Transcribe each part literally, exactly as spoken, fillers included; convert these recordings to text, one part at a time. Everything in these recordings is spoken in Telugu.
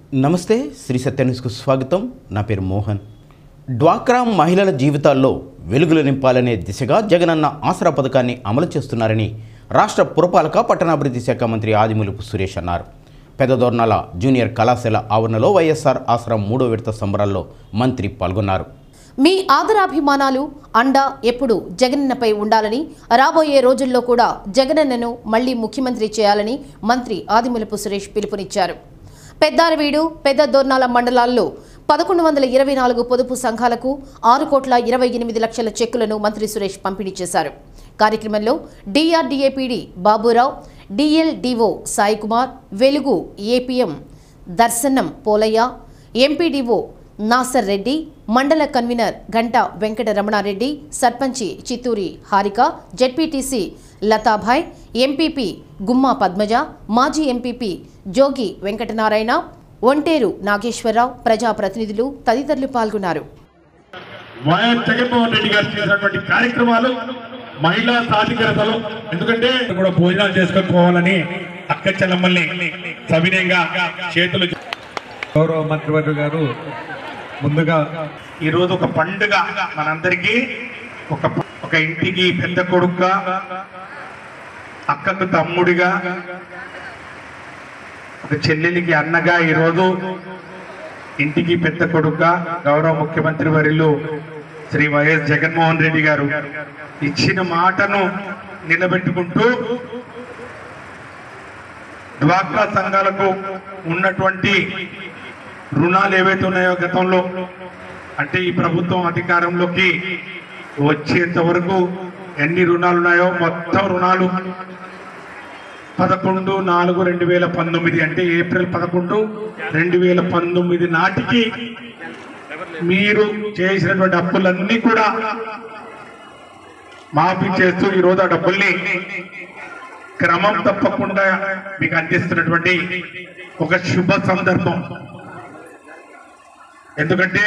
నమస్తే శ్రీ సత్య న్యూస్కు స్వాగతం. నా పేరు మోహన్. డ్వాక్రా మహిళల జీవితాల్లో వెలుగులు నింపాలనే దిశగా జగనన్న ఆసరా పథకాన్ని అమలు చేస్తున్నారని రాష్ట్ర పురపాలక పట్టణాభివృద్ధి శాఖ మంత్రి ఆదిమూలపు సురేష్ అన్నారు. పెద్దదోర్నాల జూనియర్ కళాశాల ఆవరణలో వైఎస్ఆర్ ఆసరా మూడో విడత సంబరాల్లో మంత్రి పాల్గొన్నారు. మీ ఆదరాభిమానాలు అండ ఎప్పుడు జగనన్నపై ఉండాలని, రాబోయే రోజుల్లో కూడా జగనన్నను మళ్లీ ముఖ్యమంత్రి చేయాలని మంత్రి ఆదిమూలపు సురేష్ పిలుపునిచ్చారు. పెద్దారవీడు, పెద్ద దోర్నాల మండలాల్లో పదకొండు వందల ఇరవై నాలుగు పొదుపు సంఘాలకు ఆరు కోట్ల ఇరవై ఎనిమిది లక్షల చెక్కులను మంత్రి సురేష్ పంపిణీ చేశారు. కార్యక్రమంలో డిఆర్డీఏపీడీ బాబురావు, డిఎల్డిఓ సాయికుమార్, వెలుగు ఏపీఎం దర్శనం పోలయ్య, ఎంపీడీఓ నాసర్ రెడ్డి, మండల కన్వీనర్ గంట వెంకట రమణారెడ్డి, సర్పంచి చిత్తూరి హారిక, జెడ్పీటీసీ లతాభాయ్, ఎంపీపీ గుమ్మా పద్మజ, మాజీ ఎంపీపీ జోగి వెంకటనారాయణ, ఒంటేరు నాగేశ్వరరావు, ప్రజాప్రతినిధులు తదితరులు పాల్గొన్నారు. వైఎస్ జగన్మోహన్ రెడ్డి గారు చేసినటువంటి కార్యక్రమాలు మహిళా సాధికారతలు, ఎందుకంటే కూడా భోజనాలు చేసుకొని పోవాలని అక్క చెల్లమ్మల్ని సవినయంగా చేతులు. గౌరవ మంత్రివర్గ గారు ముందుగా ఈరోజు ఒక పండుగ మనందరికీ. ఒక ఒక ఇంటికి పెద్ద కొడుకుగా, అక్కకు తమ్ముడిగా, ఒక చెల్లెలికి అన్నగా, ఈరోజు ఇంటికి పెద్ద కొడుకుగా గౌరవ ముఖ్యమంత్రి వర్యులు శ్రీ వైఎస్ జగన్మోహన్ రెడ్డి గారు ఇచ్చిన మాటను నిలబెట్టుకుంటూ డ్వాక్రా సంఘాలకు ఉన్నటువంటి రుణాలు ఏవైతే ఉన్నాయో గతంలో, అంటే ఈ ప్రభుత్వం అధికారంలోకి వచ్చేంత వరకు ఎన్ని రుణాలు ఉన్నాయో మొత్తం రుణాలు పదకొండు నాలుగు రెండు వేల పంతొమ్మిది అంటే ఏప్రిల్ పదకొండు రెండు వేల పంతొమ్మిది నాటికి మీరు చేసినటువంటి అప్పులన్నీ కూడా మాఫీ చేస్తూ ఈరోజు ఆ డబ్బుల్ని క్రమం తప్పకుండా మీకు అందిస్తున్నటువంటి ఒక శుభ సందర్భం. ఎందుకంటే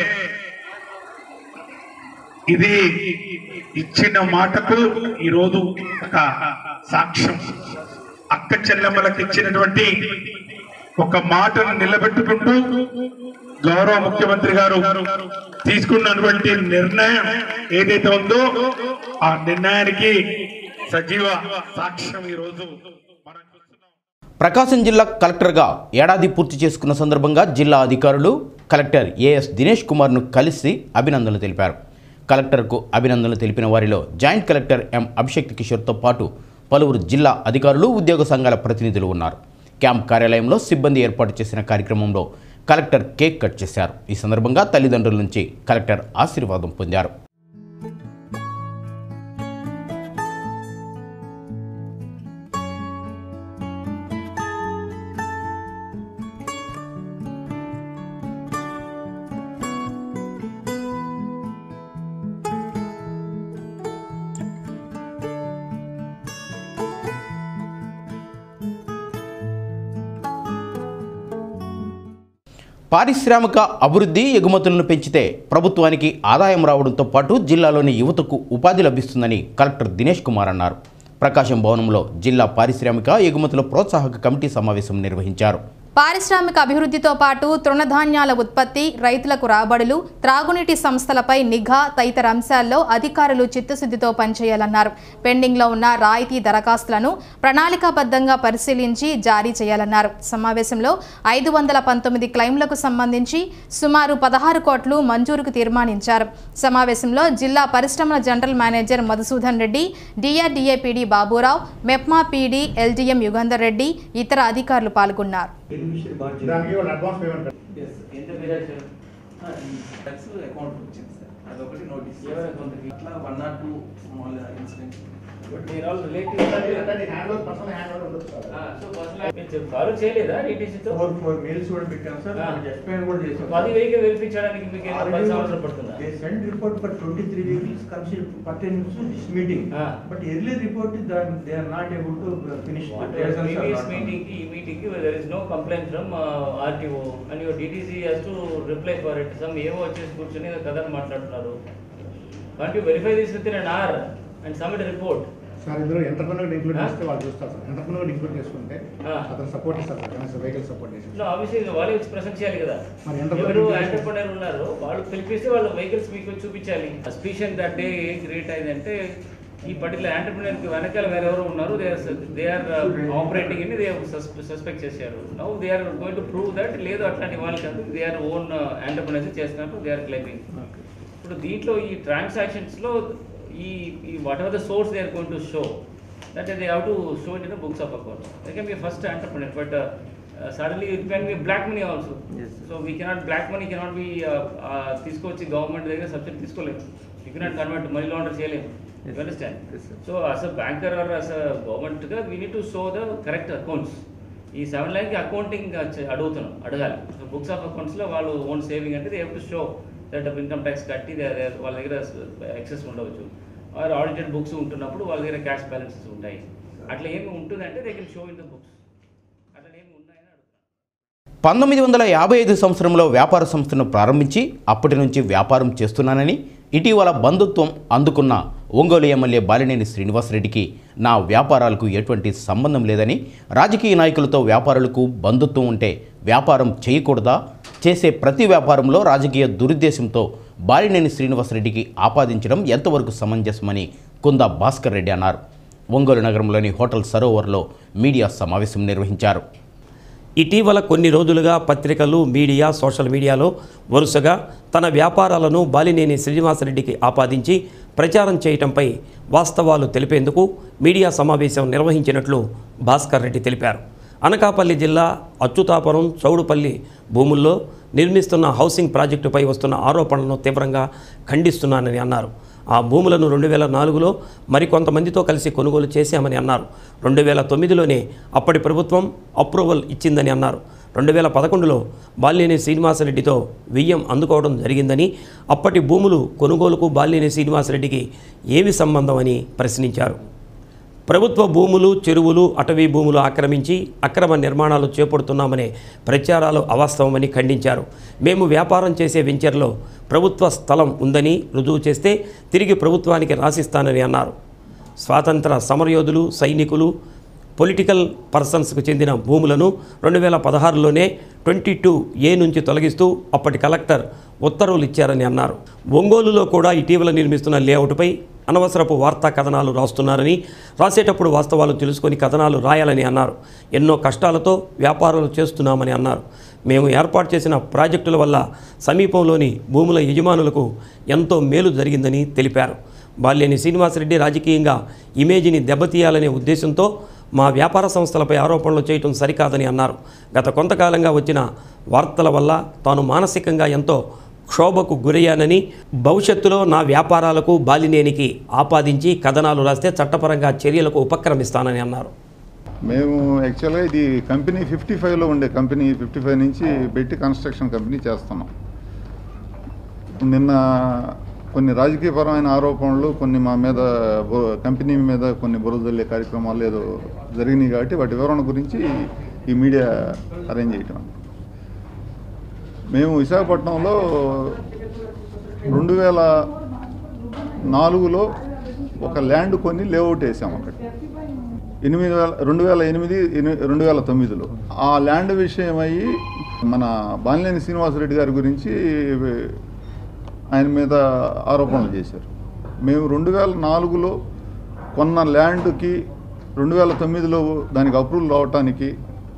ఇది ఇచ్చిన మాటకు ఈరోజు ఒక సాక్ష్యం. అక్క చెల్లెమ్మలకు ఇచ్చినటువంటి ఒక మాటను నిలబెట్టుకుంటూ గౌరవ ముఖ్యమంత్రి గారు తీసుకున్నటువంటి నిర్ణయం ఏదైతే ఉందో ఆ నిర్ణయానికి సజీవ సాక్ష్యం ఈరోజు. ప్రకాశం జిల్లా కలెక్టర్గా ఏడాది పూర్తి చేసుకున్న సందర్భంగా జిల్లా అధికారులు కలెక్టర్ ఏఎస్ దినేష్ కుమార్ను కలిసి అభినందనలు తెలిపారు. కలెక్టర్కు అభినందనలు తెలిపిన వారిలో జాయింట్ కలెక్టర్ ఎం అభిషేక్ కిషోర్తో పాటు పలువురు జిల్లా అధికారులు, ఉద్యోగ సంఘాల ప్రతినిధులు ఉన్నారు. క్యాంప్ కార్యాలయంలో సిబ్బంది ఏర్పాటు చేసిన కార్యక్రమంలో కలెక్టర్ కేక్ కట్ చేశారు. ఈ సందర్భంగా తల్లిదండ్రుల నుంచి కలెక్టర్ ఆశీర్వాదం పొందారు. పారిశ్రామిక అభివృద్ధి, ఎగుమతులను పెంచితే ప్రభుత్వానికి ఆదాయం రావడంతో పాటు జిల్లాలోని యువతకు ఉపాధి లభిస్తుందని కలెక్టర్ దినేష్ కుమార్ అన్నారు. ప్రకాశం భవనంలో జిల్లా పారిశ్రామిక ఎగుమతుల ప్రోత్సాహక కమిటీ సమావేశం నిర్వహించారు. పారిశ్రామిక అభివృద్ధితో పాటు తృణధాన్యాల ఉత్పత్తి, రైతులకు రాబడులు, త్రాగునీటి సంస్థలపై నిఘా తదితర అంశాల్లో అధికారులు చిత్తశుద్ధితో పనిచేయాలన్నారు. పెండింగ్లో ఉన్న రాయితీ దరఖాస్తులను ప్రణాళికాబద్ధంగా పరిశీలించి జారీ చేయాలన్నారు. సమావేశంలో ఐదు వందల పంతొమ్మిది క్లెయిమ్లకు సంబంధించి సుమారు పదహారు కోట్లు మంజూరుకు తీర్మానించారు. సమావేశంలో జిల్లా పరిశ్రమల general manager Madhusudan Reddy, DRDA PD Baburao, MEPMA PD LDM Yugandhar Reddy, ఇతర అధికారులు పాల్గొన్నారు. చేయలేదా రీటీసీతో మెయిల్స్ కూడా పెట్టాం సార్. ఎక్స్ప్లెయిన్ కూడా చేసాం. అది వెహికల్ వెరిఫికేషన్కి మీకు పది సంవత్సరాలు పడుతుందా? They send report for twenty three weeks comes pertains to this meeting, but early report they are not able to finish. Previous meeting కి ఈ మీటింగ్ కి there is no complaint from RTO and your DTC has to reply for it. Some ఏవో వచ్చేసి కూర్చొని కథను మాట్లాడుతున్నారు. Want you verify this with in an hour and submit report. Sir ఇందులో ఎంటర్ప్రెన్యూర్ ఇంక్లూడ్ చేస్తే వాళ్ళు చూస్తారు సార్. ఎంటర్ప్రెన్యూర్ ఇంక్లూడ్ చేసుకుంటే అతను సపోర్ట్ ఇస్తారు సార్, కనీసం వెహికల్ సపోర్ట్ చేసి. ఆబ్వియస్లీ వాళ్ళే వచ్చి ప్రెసెంట్ చేయాలి కదా. మరి ఎవరు ఎంటర్ప్రెన్యూర్ ఉన్నారు వాళ్ళు పిలిపిస్తే వాళ్ళ వెహికల్స్ మీకు చూపించాలి. సస్పిషన్ దట్ డే ఏం క్రియేట్ అయిందంటే ఈ పర్టికులర్ ఎంటర్ప్రెన్యూర్కి వెనకాల వేరే ఎవరు ఉన్నారు, they are they are operating అని దే సస్పెక్ట్ చేశారు. Now they are going to prove that లేదు అట్లాంటి వాళ్ళు కాదు, దే ఆర్ ఓన్ ఎంటర్ప్రెన్యూర్స్ చేసినట్టు దే ఆర్ క్లెయిమింగ్. ఇప్పుడు దీంట్లో ఈ ట్రాన్సాక్షన్స్లో ఈ ఈ whatever the source they are going to show that they have to show it in the books of account. They can be first entrepreneur but suddenly it can be black money also. So we cannot black money cannot be తీసుకొచ్చి గవర్నమెంట్ దగ్గర సబ్సిడీ తీసుకోలేము, you cannot convert money launder చేయలేము. You understand? Yes, so as a banker or as a government, we need to show the correct accounts. ఈ సెవెన్ లైన్కి అకౌంటింగ్ అడుగుతున్నాం అడగాలి. బుక్స్ ఆఫ్ అకౌంట్స్లో వాళ్ళు ఓన్ సేవింగ్ అంటే they have to show that income tax కట్టి వాళ్ళ దగ్గర ఎక్సెస్ ఉండవచ్చు. ఆర్ ఆడిటెడ్ బుక్స్ ఉంటున్నప్పుడు వాళ్ళ దగ్గర క్యాష్ బ్యాలెన్సెస్ ఉంటాయి. అట్లా ఏమి ఉంటుందంటే they can show in the books. అట్లా ఏమి ఉన్నాయని అడుగుతున్నాను. పంతొమ్మిది వందల యాభై ఐదు సంవత్సరంలో వ్యాపార సంస్థను ప్రారంభించి అప్పటి నుంచి వ్యాపారం చేస్తున్నానని ఇటీవల బంధుత్వం అందుకున్న ఒంగోలు ఎమ్మెల్యే బాలినేని శ్రీనివాసరెడ్డికి నా వ్యాపారాలకు ఎటువంటి సంబంధం లేదని, రాజకీయ నాయకులతో వ్యాపారులకు బంధుత్వం ఉంటే వ్యాపారం చేయకూడదా, చేసే ప్రతి వ్యాపారంలో రాజకీయ దురుద్దేశంతో బాలినేని శ్రీనివాసరెడ్డికి ఆపాదించడం ఎంతవరకు సమంజసమని కుందా భాస్కర్ రెడ్డి అన్నారు. ఒంగోలు నగరంలోని హోటల్ సరోవర్లో మీడియా సమావేశం నిర్వహించారు. ఇటీవల కొన్ని రోజులుగా పత్రికలు, మీడియా, సోషల్ మీడియాలో వరుసగా తన వ్యాపారాలను బాలినేని శ్రీనివాసరెడ్డికి ఆపాదించి ప్రచారం చేయటంపై వాస్తవాలు తెలిపేందుకు మీడియా సమావేశం నిర్వహించినట్లు భాస్కర్ రెడ్డి తెలిపారు. అనకాపల్లి జిల్లా అచ్యుతాపురం, చౌడుపల్లి భూముల్లో నిర్మిస్తున్న హౌసింగ్ ప్రాజెక్టుపై వస్తున్న ఆరోపణలను తీవ్రంగా ఖండిస్తున్నానని అన్నారు. ఆ భూములను రెండు వేల నాలుగులో మరికొంతమందితో కలిసి కొనుగోలు చేశామని అన్నారు. రెండు వేల తొమ్మిదిలోనే అప్పటి ప్రభుత్వం అప్రూవల్ ఇచ్చిందని అన్నారు. రెండు వేల పదకొండులో బాలినేని శ్రీనివాసరెడ్డితో వియ్యం అందుకోవడం జరిగిందని, అప్పటి భూములు కొనుగోలుకు బాలినేని శ్రీనివాసరెడ్డికి ఏమి సంబంధం అని ప్రశ్నించారు. ప్రభుత్వ భూములు, చెరువులు, అటవీ భూములు ఆక్రమించి అక్రమ నిర్మాణాలు చేపడుతున్నామనే ప్రచారాలు అవాస్తవమని ఖండించారు. మేము వ్యాపారం చేసే వెంచర్లో ప్రభుత్వ స్థలం ఉందని రుజువు చేస్తే తిరిగి ప్రభుత్వానికి రాసిస్తానని అన్నారు. స్వాతంత్ర సమరయోధులు, సైనికులు, పొలిటికల్ పర్సన్స్కు చెందిన భూములను రెండు వేల పదహారులోనే ట్వంటీ టూ ఏ నుంచి తొలగిస్తూ అప్పటి కలెక్టర్ ఉత్తర్వులు ఇచ్చారని అన్నారు. ఒంగోలులో కూడా ఇటీవల నిర్మిస్తున్న లేఅవుట్పై అనవసరపు వార్తా కథనాలు రాస్తున్నారని, రాసేటప్పుడు వాస్తవాలు తెలుసుకొని కథనాలు రాయాలని అన్నారు. ఎన్నో కష్టాలతో వ్యాపారాలు చేస్తున్నామని అన్నారు. మేము ఏర్పాటు చేసిన ప్రాజెక్టుల వల్ల సమీపంలోని భూముల యజమానులకు ఎంతో మేలు జరిగిందని తెలిపారు. బాలినేని శ్రీనివాసరెడ్డి రాజకీయంగా ఇమేజ్ని దెబ్బతీయాలనే ఉద్దేశంతో మా వ్యాపార సంస్థలపై ఆరోపణలు చేయటం సరికాదని అన్నారు. గత కొంతకాలంగా వచ్చిన వార్తల వల్ల తాను మానసికంగా ఎంతో క్షోభకు గురయ్యానని, భవిష్యత్తులో నా వ్యాపారాలకు బాలినేనికి ఆపాదించి కథనాలు రాస్తే చట్టపరంగా చర్యలకు ఉపక్రమిస్తానని అన్నారు. మేము యాక్చువల్గా ఇది కంపెనీ ఫిఫ్టీ ఫైవ్లో ఉండే కంపెనీ ఫిఫ్టీ ఫైవ్ నుంచి పెట్టి కన్స్ట్రక్షన్ కంపెనీ చేస్తున్నాం. నిన్న కొన్ని రాజకీయపరమైన ఆరోపణలు, కొన్ని మా మీద కంపెనీ మీద కొన్ని బురదల్లే కార్యక్రమాలు ఏదో జరిగినాయి కాబట్టి వాటి వివరణ గురించి ఈ మీడియా అరేంజ్ చేయటం. మేము విశాఖపట్నంలో రెండు వేల నాలుగులో ఒక ల్యాండ్ కొని లేఅవుట్ వేసాము. అక్కడ ఎనిమిది వేల రెండు వేల ఎనిమిది రెండు వేల తొమ్మిదిలో ఆ ల్యాండ్ విషయం అయ్యి మన బాలినేని శ్రీనివాసరెడ్డి గారి గురించి ఆయన మీద ఆరోపణలు చేశారు. మేము రెండు వేల నాలుగులో కొన్న ల్యాండ్కి రెండు వేల తొమ్మిదిలో దానికి అప్రూవల్ రావటానికి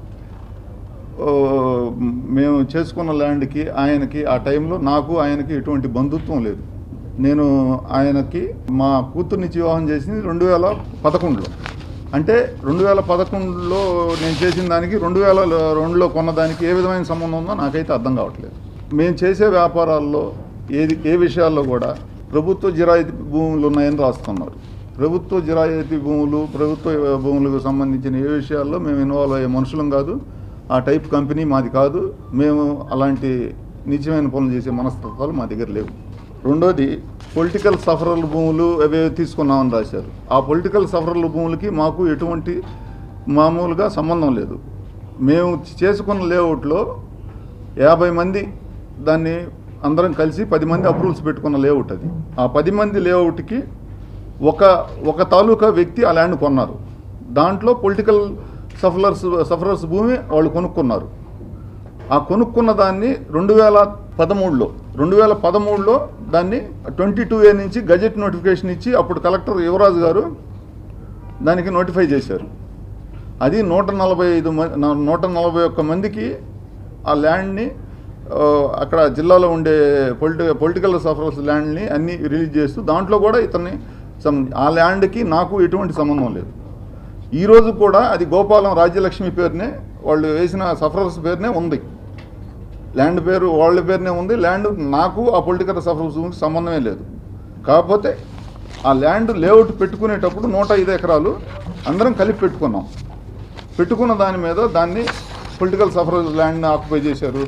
మేము చేసుకున్న ల్యాండ్కి ఆయనకి ఆ టైంలో నాకు ఆయనకి ఎటువంటి బంధుత్వం లేదు. నేను ఆయనకి మా కూతుర్నిచ్చి వివాహం చేసింది రెండు వేల పదకొండులో. అంటే రెండు వేల పదకొండులో నేను చేసిన దానికి రెండు వేల రెండులో కొన్నదానికి ఏ విధమైన సంబంధం ఉందో నాకైతే అర్థం కావట్లేదు. మేము చేసే వ్యాపారాల్లో ఏది ఏ విషయాల్లో కూడా ప్రభుత్వ జిరాయితీ భూములు ఉన్నాయని రాస్తున్నారు. ప్రభుత్వ జిరాయితీ భూములు, ప్రభుత్వ భూములకు సంబంధించిన ఏ విషయాల్లో మేము ఇన్వాల్వ్ అయ్యే మనుషులం కాదు. ఆ టైప్ కంపెనీ మాది కాదు. మేము అలాంటి నిజమైన పనులు చేసే మనస్తత్వాలు మా దగ్గర లేవు. రెండోది పొలిటికల్ సఫరర్ల భూములు అవే తీసుకున్నామని రాశారు. ఆ పొలిటికల్ సఫరర్ల భూములకి మాకు ఎటువంటి మామూలుగా సంబంధం లేదు. మేము చేసుకున్న లేఅవుట్లో యాభై మంది దాన్ని అందరం కలిసి పది మంది అప్రూవల్స్ పెట్టుకున్న లేఅవుట్ అది. ఆ పది మంది లేఅవుట్కి ఒక ఒక తాలూకా వ్యక్తి ఆ ల్యాండ్ కొన్నారు. దాంట్లో పొలిటికల్ సఫరర్స్ సఫరర్స్ భూమి వాళ్ళు కొనుక్కున్నారు. ఆ కొనుక్కున్న దాన్ని రెండు వేల పదమూడులో రెండు వేల పదమూడులో దాన్ని ట్వంటీ టూ ఏ నుంచి గజెట్ నోటిఫికేషన్ ఇచ్చి అప్పుడు కలెక్టర్ యువరాజు గారు దానికి నోటిఫై చేశారు. అది నూట నలభై ఐదు నూట నలభై ఒక్క మందికి ఆ ల్యాండ్ని అక్కడ జిల్లాలో ఉండే పొలిటి పొలిటికల్ సఫరర్స్ ల్యాండ్ని అన్నీ రిలీజ్ చేస్తూ దాంట్లో కూడా ఇతన్ని ఆ ల్యాండ్కి నాకు ఎటువంటి సంబంధం లేదు. ఈరోజు కూడా అది గోపాలం రాజ్యలక్ష్మి పేరునే వాళ్ళు వేసిన సఫరర్స్ పేరునే ఉంది. ల్యాండ్ పేరు వాళ్ళ పేరునే ఉంది. ల్యాండ్ నాకు ఆ పొలిటికల్ సఫరర్స్ సంబంధమే లేదు. కాకపోతే ఆ ల్యాండ్ లేఅవుట్ పెట్టుకునేటప్పుడు నూట ఐదు ఎకరాలు అందరం కలిపి పెట్టుకున్నాం. పెట్టుకున్న దాని మీద దాన్ని పొలిటికల్ సఫరర్స్ ల్యాండ్ని ఆక్యుపై చేశారు,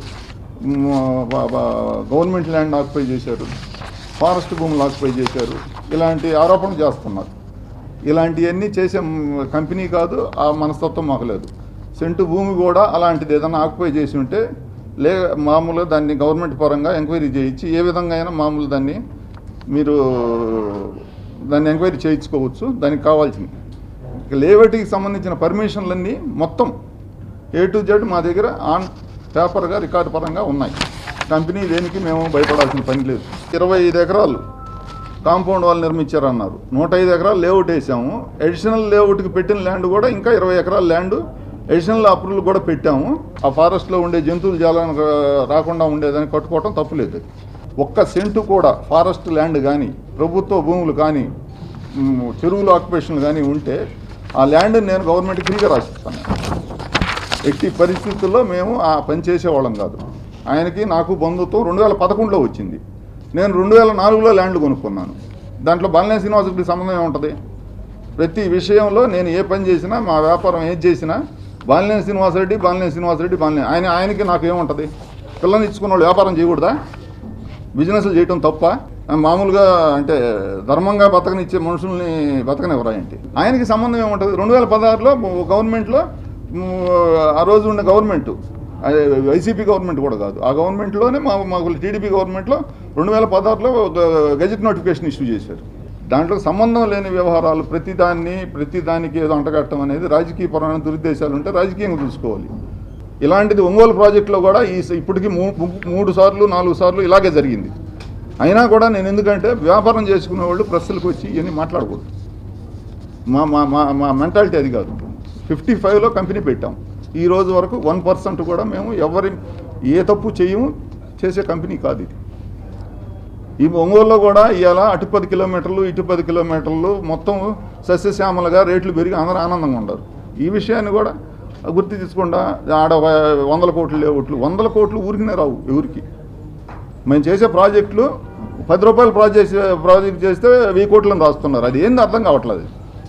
గవర్నమెంట్ ల్యాండ్ ఆక్యుపై చేశారు, ఫారెస్ట్ భూములు ఆక్యుపై చేశారు. ఇలాంటి ఆరోపణలు చేస్తున్నారు. ఇలాంటివన్నీ చేసే కంపెనీ కాదు, ఆ మనస్తత్వం మాకు లేదు. సెంటు భూమి కూడా అలాంటిది ఏదైనా ఆక్యుపై చేసి ఉంటే లే మామూలుగా దాన్ని గవర్నమెంట్ పరంగా ఎంక్వైరీ చేయించి ఏ విధంగా అయినా మామూలు దాన్ని మీరు దాన్ని ఎంక్వైరీ చేయించుకోవచ్చు. దానికి కావాల్సింది లేఅవుట్కి సంబంధించిన పర్మిషన్లన్నీ మొత్తం ఏ టు జెడ్ మా దగ్గర ఆన్ పేపర్గా రికార్డు పరంగా ఉన్నాయి. కంపెనీ దేనికి మేము భయపడాల్సిన పని లేదు. ఇరవై ఐదు ఎకరాలు కాంపౌండ్ వాళ్ళు నిర్మించారన్నారు. నూట ఐదు ఎకరాలు లేఅవుట్ వేసాము. అడిషనల్ లేఅవుట్కి పెట్టిన ల్యాండ్ కూడా ఇంకా ఇరవై ఎకరాల ల్యాండ్ అడిషనల్ అప్రూవల్ కూడా పెట్టాము. ఆ ఫారెస్ట్లో ఉండే జంతువులు జాలానికి రాకుండా ఉండేదని కట్టుకోవటం తప్పులేదు. ఒక్క సెంటు కూడా ఫారెస్ట్ ల్యాండ్ కానీ ప్రభుత్వ భూములు కానీ చెరువులు ఆక్యుపేషన్లు కానీ ఉంటే ఆ ల్యాండ్ నేను గవర్నమెంట్కి ఫ్రీగా రాసిస్తాను. ఎట్టి పరిస్థితుల్లో మేము ఆ పని చేసేవాళ్ళం కాదు. ఆయనకి నాకు బంధుత్వం రెండు వేల పదకొండులో వచ్చింది. నేను రెండు వేల నాలుగులో ల్యాండ్ కొనుక్కున్నాను. దాంట్లో బాలినేని శ్రీనివాసరెడ్డి సంబంధం ఏముంటుంది? ప్రతి విషయంలో నేను ఏ పని చేసినా మా వ్యాపారం ఏది చేసినా బాలినేని శ్రీనివాసరెడ్డి బాలినేని శ్రీనివాసరెడ్డి బాలినేని ఆయన ఆయనకి నాకు ఏముంటుంది? పిల్లల్ని ఇచ్చుకున్న వాళ్ళు వ్యాపారం చేయకూడదా? బిజినెస్లు చేయటం తప్ప? మామూలుగా అంటే ధర్మంగా బతకనిచ్చే మనుషుల్ని బతకనివ్వరా ఏంటి? ఆయనకి సంబంధం ఏముంటుంది? రెండు వేల పదహారులో గవర్నమెంట్లో ఆ రోజు ఉన్న గవర్నమెంటు వైసీపీ గవర్నమెంట్ కూడా కాదు, ఆ గవర్నమెంట్లోనే మా మాకు టీడీపీ గవర్నమెంట్లో రెండు వేల పదహారులో గెజెట్ నోటిఫికేషన్ ఇష్యూ చేశారు. దాంట్లో సంబంధం లేని వ్యవహారాలు ప్రతిదాన్ని ప్రతిదానికి ఏదో అంటగట్టడం అనేది రాజకీయపరమైన దురుద్దేశాలు ఉంటే రాజకీయంగా చూసుకోవాలి. ఇలాంటిది ఒంగోలు ప్రాజెక్టులో కూడా ఈ ఇప్పటికీ మూడు సార్లు నాలుగు సార్లు ఇలాగే జరిగింది. అయినా కూడా నేను ఎందుకంటే వ్యాపారం చేసుకునే వాళ్ళు ప్రెస్లకు వచ్చి ఇవన్నీ మాట్లాడకూడదు. మా మా మా మా మెంటాలిటీ అది కాదు. ఫిఫ్టీ ఫైవ్లో కంపెనీ పెట్టాం. ఈ రోజు వరకు వన్ పర్సెంట్ కూడా మేము ఎవరి ఏ తప్పు చేయము, చేసే కంపెనీ కాదు ఇది. ఈ ఒంగోలులో కూడా ఇవాళ అటు పది కిలోమీటర్లు ఇటు పది కిలోమీటర్లు మొత్తం సస్యశ్యామలుగా రేట్లు పెరిగి అందరూ ఆనందంగా ఉండరు. ఈ విషయాన్ని కూడా గుర్తు తీసుకుండా ఆడ వందల కోట్లు లేవుట్లు వందల కోట్లు ఊరికినే రావు ఎవరికి. మేము చేసే ప్రాజెక్టులు పది రూపాయలు ప్రాజెక్ట్ ప్రాజెక్ట్ చేస్తే వెయ్యి కోట్లను రాస్తున్నారు. అది ఏంది అర్థం కావట్లేదు.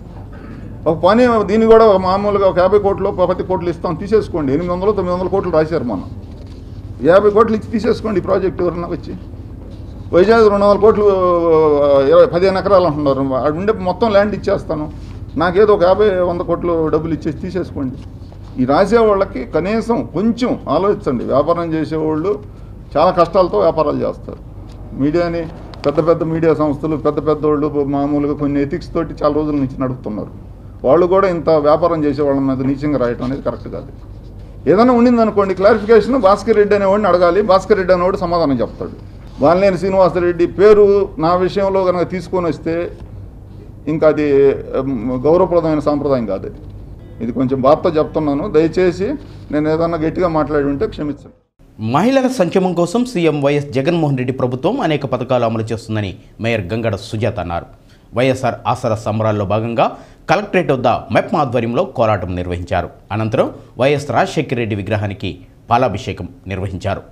ఒక పని దీన్ని కూడా మామూలుగా ఒక యాభై కోట్లు పది కోట్లు ఇస్తాం తీసేసుకోండి. ఎనిమిది వందలు తొమ్మిది వందల కోట్లు రాశారు మనం. యాభై కోట్లు ఇచ్చి తీసేసుకోండి ఈ ప్రాజెక్టు ఎవరన్నా వచ్చి. వైజాగ్ రెండు వందల కోట్లు ఇరవై పదిహేను ఎకరాలు అంటున్నారు. అక్కడ ఉండే మొత్తం ల్యాండ్ ఇచ్చేస్తాను, నాకేదో ఒక యాభై వంద కోట్లు డబ్బులు ఇచ్చేసి తీసేసుకోండి. ఈ రాసేవాళ్ళకి కనీసం కొంచెం ఆలోచించండి. వ్యాపారం చేసేవాళ్ళు చాలా కష్టాలతో వ్యాపారాలు చేస్తారు. మీడియాని పెద్ద పెద్ద మీడియా సంస్థలు పెద్ద పెద్ద వాళ్ళు మామూలుగా కొన్ని ఎథిక్స్ తోటి చాలా రోజుల నుంచి నడుపుతున్నారు. వాళ్ళు కూడా ఇంత వ్యాపారం చేసే వాళ్ళ మీద నీచంగా రాయటం అనేది కరెక్ట్ కాదు. ఏదైనా ఉండిందనుకోండి క్లారిఫికేషన్ భాస్కర్ రెడ్డి అనేవాడిని అడగాలి. భాస్కర్ రెడ్డి అనేవాడు సమాధానం చెప్తాడు. బాలినేని శ్రీనివాసరెడ్డి పేరు నా విషయంలో కనుక తీసుకొని వస్తే ఇంకా అది గౌరవప్రదమైన సాంప్రదాయం కాదు. ఇది కొంచెం బాధతో చెప్తున్నాను. దయచేసి నేను ఏదన్నా గట్టిగా మాట్లాడి ఉంటే క్షమించండి. మహిళల సంక్షేమం కోసం సీఎం వైఎస్ జగన్మోహన్ రెడ్డి ప్రభుత్వం అనేక పథకాలు అమలు చేస్తుందని మేయర్ గంగడ సుజాత అన్నారు. వైఎస్ఆర్ ఆసరా సంబరాల్లో భాగంగా కలెక్టరేట్ వద్ద మెప్మా ఆధ్వర్యంలో కోలాటం నిర్వహించారు. అనంతరం వైఎస్ రాజశేఖర రెడ్డి విగ్రహానికి పాలాభిషేకం నిర్వహించారు.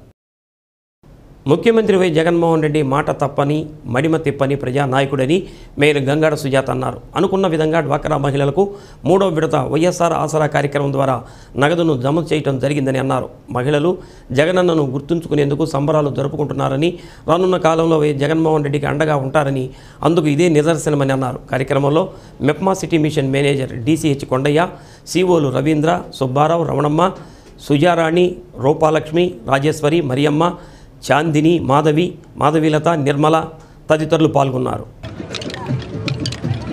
ముఖ్యమంత్రి వై జగన్మోహన్ రెడ్డి మాట తప్పని మడిమ తిప్పని ప్రజానాయకుడని మేయర్ గంగాడ సుజాత అన్నారు. అనుకున్న విధంగా డ్వాక్రా మహిళలకు మూడో విడత వైఎస్ఆర్ ఆసరా కార్యక్రమం ద్వారా నగదును జమ చేయడం జరిగిందని అన్నారు. మహిళలు జగనన్నను గుర్తుంచుకునేందుకు సంబరాలు జరుపుకుంటున్నారని, రానున్న కాలంలో వై జగన్మోహన్ రెడ్డికి అండగా ఉంటారని, అందుకు ఇదే నిదర్శనమని అన్నారు. కార్యక్రమంలో MEPMA city mission manager DCH Kondaiah, సీఓలు రవీంద్ర, సుబ్బారావు, రమణమ్మ, సుజారాణి, రూపాలక్ష్మి, రాజేశ్వరి, మరియమ్మ, చాందిని, మాధవి, మాధవీలత, నిర్మల తదితరులు పాల్గొన్నారు.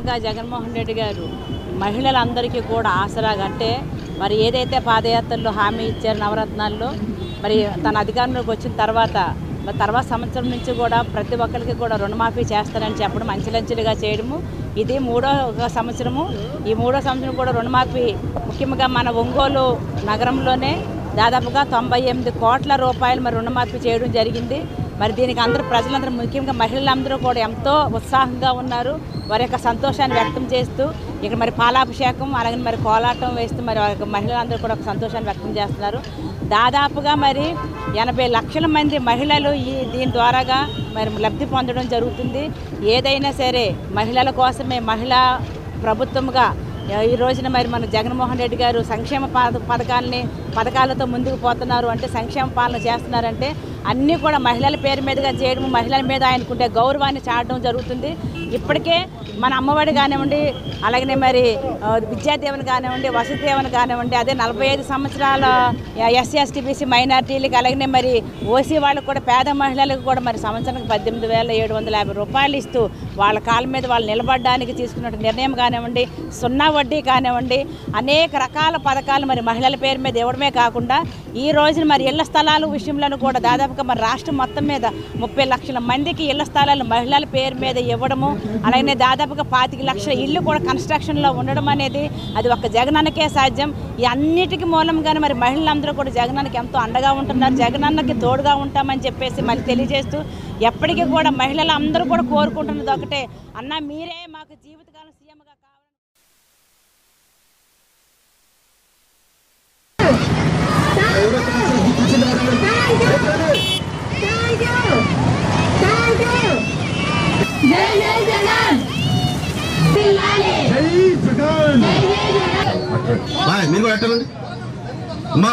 ముఖ్యంగా జగన్మోహన్ రెడ్డి గారు మహిళలందరికీ కూడా ఆసరాగా అంటే మరి ఏదైతే పాదయాత్రలో హామీ ఇచ్చారు నవరత్నాల్లో మరి తన అధికారంలోకి వచ్చిన తర్వాత మరి తర్వాత సంవత్సరం నుంచి కూడా ప్రతి ఒక్కరికి కూడా రుణమాఫీ చేస్తారని చెప్పడం అంచెలంచెలుగా చేయడము ఇది మూడో సంవత్సరము ఈ మూడో సంవత్సరం కూడా రుణమాఫీ ముఖ్యంగా మన ఒంగోలు నగరంలోనే దాదాపుగా తొంభై ఎనిమిది కోట్ల రూపాయలు మరి రుణమాఫీ చేయడం జరిగింది. మరి దీనికి అందరూ ప్రజలందరూ ముఖ్యంగా మహిళలందరూ కూడా ఎంతో ఉత్సాహంగా ఉన్నారు. వారి యొక్క సంతోషాన్ని వ్యక్తం చేస్తూ ఇక్కడ మరి పాలాభిషేకం అలాగే మరి కోలాటం వేస్తూ మరి వారి మహిళలందరూ కూడా సంతోషాన్ని వ్యక్తం చేస్తున్నారు. దాదాపుగా మరి ఎనభై లక్షల మంది మహిళలు ఈ దీని ద్వారాగా మరి లబ్ధి పొందడం జరుగుతుంది. ఏదైనా సరే మహిళల కోసమే మహిళా ప్రభుత్వంగా ఈ రోజున మరి మన జగన్మోహన్ రెడ్డి గారు సంక్షేమ పథకాలని పథకాలతో ముందుకు పోతున్నారు అంటే సంక్షేమ పాలన చేస్తున్నారంటే అన్నీ కూడా మహిళల పేరు మీదుగా చేయడం మహిళల మీద ఆయనకుండే గౌరవాన్ని చాటడం జరుగుతుంది. ఇప్పటికే మన అమ్మఒడి కానివ్వండి అలాగనే మరి విద్యాదీవెన కానివ్వండి వసతి దీవెన కానివ్వండి అదే నలభై ఐదు సంవత్సరాల ఎస్సీ ఎస్టీ బీసీ మైనార్టీలకి అలాగనే మరి ఓసీ వాళ్ళకు కూడా పేద మహిళలకు కూడా మరి సంవత్సరానికి పద్దెనిమిది వేల ఏడు వందల యాభై రూపాయలు ఇస్తూ వాళ్ళ కాళ్ళ మీద వాళ్ళు నిలబడడానికి తీసుకున్న నిర్ణయం కానివ్వండి సున్నా వడ్డీ కానివ్వండి అనేక రకాల పథకాలు మరి మహిళల పేరు మీద ఇవ్వడమే కాకుండా ఈ రోజున మరి ఇళ్ల స్థలాలు విషయంలో కూడా దాదాపుగా మరి రాష్ట్రం మొత్తం మీద ముప్పై లక్షల మందికి ఇళ్ల స్థలాలు మహిళల పేరు మీద ఇవ్వడము అలాగే దాదాపుగా పాతిక లక్షల ఇళ్ళు కూడా కన్స్ట్రక్షన్లో ఉండడం అనేది అది ఒక జగనన్నకే సాధ్యం. ఈ అన్నిటికీ మూలంగానే మరి మహిళలందరూ కూడా జగనన్నకి ఎంతో అండగా ఉంటున్నారు. జగనన్నకి తోడుగా ఉంటామని చెప్పేసి మరి తెలియజేస్తూ ఎప్పటికీ కూడా మహిళలు అందరూ కూడా కోరుకుంటున్నది ఒకటే, అన్న మీరే మాకు జీవితకాలం సీఎంగా కావాలి. మీరు కూడా ఎట్టండి అమ్మా.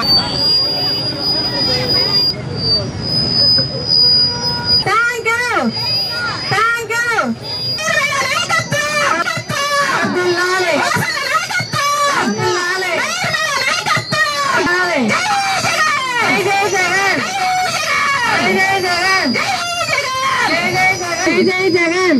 థ్యాంక్ యూ థ్యాంక్ యూ జై జగన్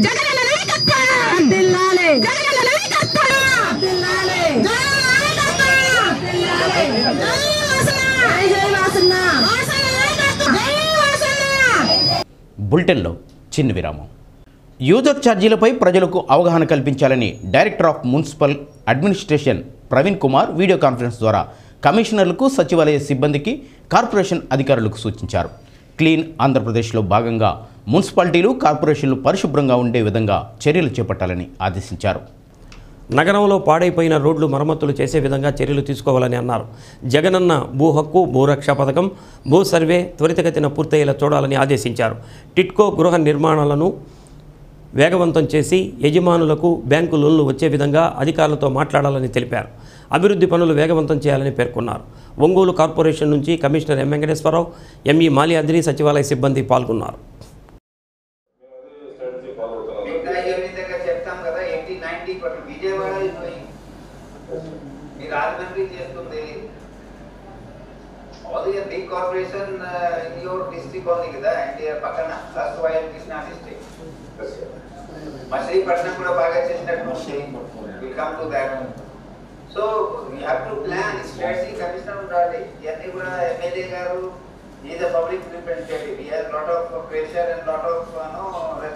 బులెటిన్లో చిన్న విరామం. యూజర్ ఛార్జీలపై ప్రజలకు అవగాహన కల్పించాలని director of municipal administration Praveen Kumar video conference ద్వారా కమిషనర్లకు సచివాలయ సిబ్బందికి కార్పొరేషన్ అధికారులకు సూచించారు. క్లీన్ ఆంధ్రప్రదేశ్లో భాగంగా మున్సిపాలిటీలు కార్పొరేషన్లు పరిశుభ్రంగా ఉండే విధంగా చర్యలు చేపట్టాలని ఆదేశించారు. నగరంలో పాడైపోయిన రోడ్లు మరమ్మతులు చేసే విధంగా చర్యలు తీసుకోవాలని అన్నారు. జగనన్న భూ హక్కు భూరక్ష పథకం భూ సర్వే త్వరితగతిన పూర్తయ్యేలా చూడాలని ఆదేశించారు. టిట్కో గృహ నిర్మాణాలను వేగవంతం చేసి యజమానులకు బ్యాంకు లోన్లు వచ్చే విధంగా అధికారులతో మాట్లాడాలని తెలిపారు. అభివృద్ధి పనులు వేగవంతం చేయాలని పేర్కొన్నారు. ఒంగోలు కార్పొరేషన్ నుంచి commissioner M Venkateswara Rao, ME Maliyadri సచివాలయ సిబ్బంది పాల్గొన్నారు. రాజమండ్రి చేస్తుంది all the big corporation in your district only కదా ఎన్టీఆర్ పక్కన first YM Krishna district Machilipatnam కూడా బాగా చేసినట్టు will come to that. So you have to plan strategy commissioner ఉండాలి. ఇవన్నీ కూడా ఎమ్మెల్యే గారు is a public representative he has lot of pressure and lot of no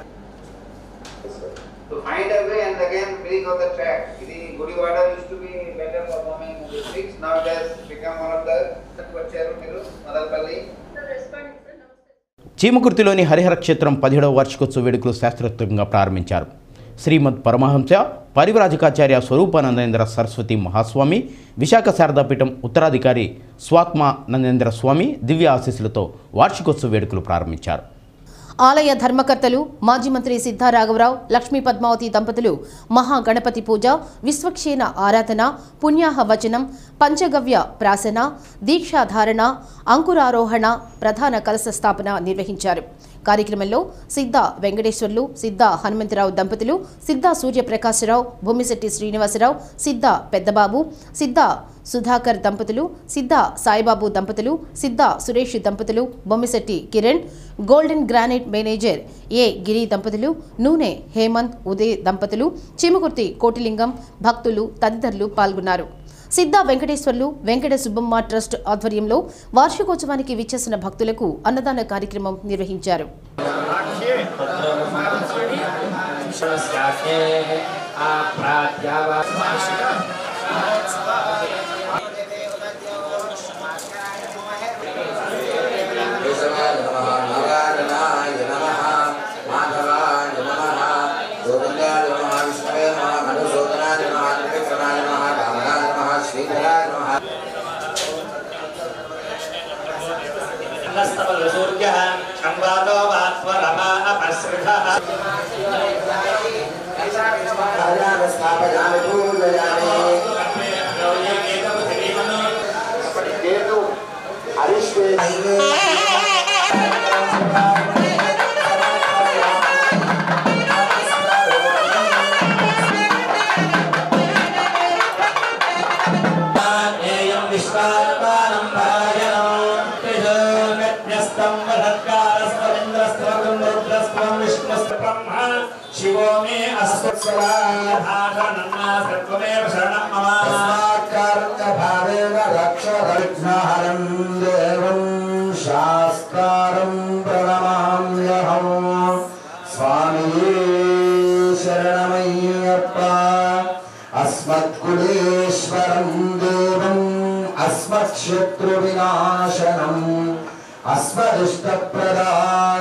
to find a way and again bring on the track. Idi Gudivada used to be better performing districts, now it has become one of the Vacheru Miru, Madalpalli. చీమకుర్తిలోని హరిహర క్షేత్రం పదిహేడవ వార్షికోత్సవ వేడుకలు శాస్త్రోక్తంగా ప్రారంభించారు. శ్రీమద్ పరమహంస పరివ్రాజకాచార్య స్వరూపానందేంద్ర సరస్వతి మహాస్వామి విశాఖ శారదాపీఠం ఉత్తరాధికారి స్వాత్మానందేంద్ర స్వామి దివ్య ఆశీస్సులతో వార్షికోత్సవ వేడుకలు ప్రారంభించారు. ఆలయ ధర్మకర్తలు మాజీ మంత్రి సిద్ధారాఘవరావు లక్ష్మీ పద్మావతి దంపతులు మహాగణపతి పూజ విశ్వక్షేణ ఆరాధన పుణ్యాహ వచనం పంచగవ్య ప్రాసన దీక్షాధారణ అంకురారోహణ ప్రధాన కలశ స్థాపన నిర్వహించారు. కార్యక్రమంలో సిద్ధ వెంకటేశ్వర్లు, సిద్ధ హనుమంతరావు దంపతులు, సిద్ధ సూర్యప్రకాశరావు, భూమిశెట్టి శ్రీనివాసరావు, సిద్ధ పెద్దబాబు, సిద్ధ సుధాకర్ దంపతులు, సిద్ధ సాయిబాబు దంపతులు, సిద్ధ సురేష్ దంపతులు, Bommisetti Kiran, golden granite manager A Giri దంపతులు, నూనె హేమంత్ ఉదయ్ దంపతులు, చిముకుర్తి కోటిలింగం, భక్తులు తదితరులు పాల్గొన్నారు. సిద్ధ వెంకటేశ్వర్లు వెంకట సుబ్బమ్మ ట్రస్ట్ ఆధ్వర్యంలో వార్షికోత్సవానికి విచ్చేసిన భక్తులకు అన్నదాన కార్యక్రమం నిర్వహించారు. शिवो मे अस्वत्सराधानन्नासत्वमेव शरणं मम तस्मात्कार्यभावेन रक्ष विघ्नहरं देवं शास्त्रं प्रणमाम्यहं स्वामी शरणमय्यप्पा अस्मत्कुलेश्वरं देवं अस्मत्शत्रुविनाशनं अस्मदिष्टप्रदात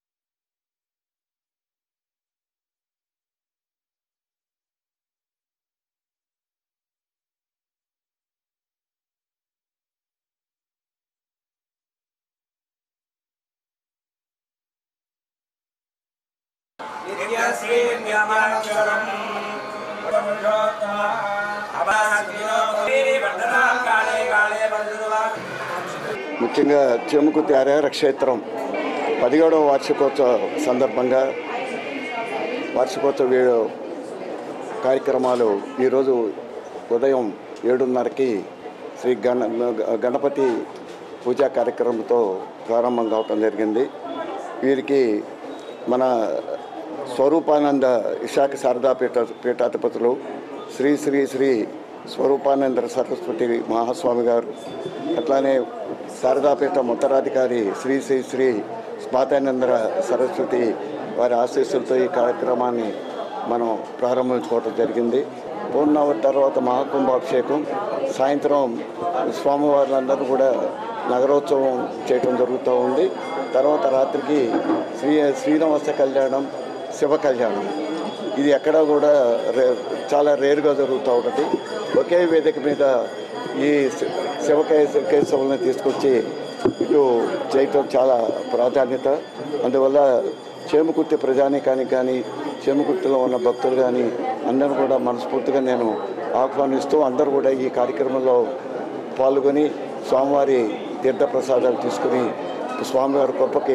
ముఖ్యంగా చెముకుర్తి హరిహర క్షేత్రం పదిహేడవ వార్షికోత్సవ సందర్భంగా వార్షికోత్సవ కార్యక్రమాలు ఈరోజు ఉదయం ఏడున్నరకి శ్రీ గణ గణపతి పూజా కార్యక్రమంతో ప్రారంభం కావటం జరిగింది. వీరికి మన స్వరూపానంద విశాఖ శారదా పీఠ పీఠాధిపతులు శ్రీ శ్రీ శ్రీ స్వరూపానంద సరస్వతి మహాస్వామి గారు, అట్లానే శారదాపీఠ ఉత్తరాధికారి శ్రీ శ్రీ శ్రీ స్మాతానంద సరస్వతి వారి ఆశీస్సులతో ఈ కార్యక్రమాన్ని మనం ప్రారంభించుకోవడం జరిగింది. పూర్ణావతి తర్వాత మహాకుంభాభిషేకం, సాయంత్రం స్వామివారులందరూ కూడా నగరోత్సవం చేయటం జరుగుతూ ఉంది. తర్వాత రాత్రికి శ్రీ శ్రీనివాస కళ్యాణం, శివ కళ్యాణం, ఇది ఎక్కడ కూడా రే చాలా రేరుగా జరుగుతూ ఉంటుంది. ఒకే వేదిక మీద ఈ శివ కేశవులను తీసుకొచ్చి ఇటు చేయటం చాలా ప్రాధాన్యత. అందువల్ల చేమకుర్తి ప్రజానీకానికి కానీ చేమకుర్తిలో ఉన్న భక్తులు కానీ అందరూ కూడా మనస్ఫూర్తిగా నేను ఆహ్వానిస్తూ అందరూ కూడా ఈ కార్యక్రమంలో పాల్గొని స్వామివారి తీర్థప్రసాదాలు తీసుకుని స్వామివారి కృపకి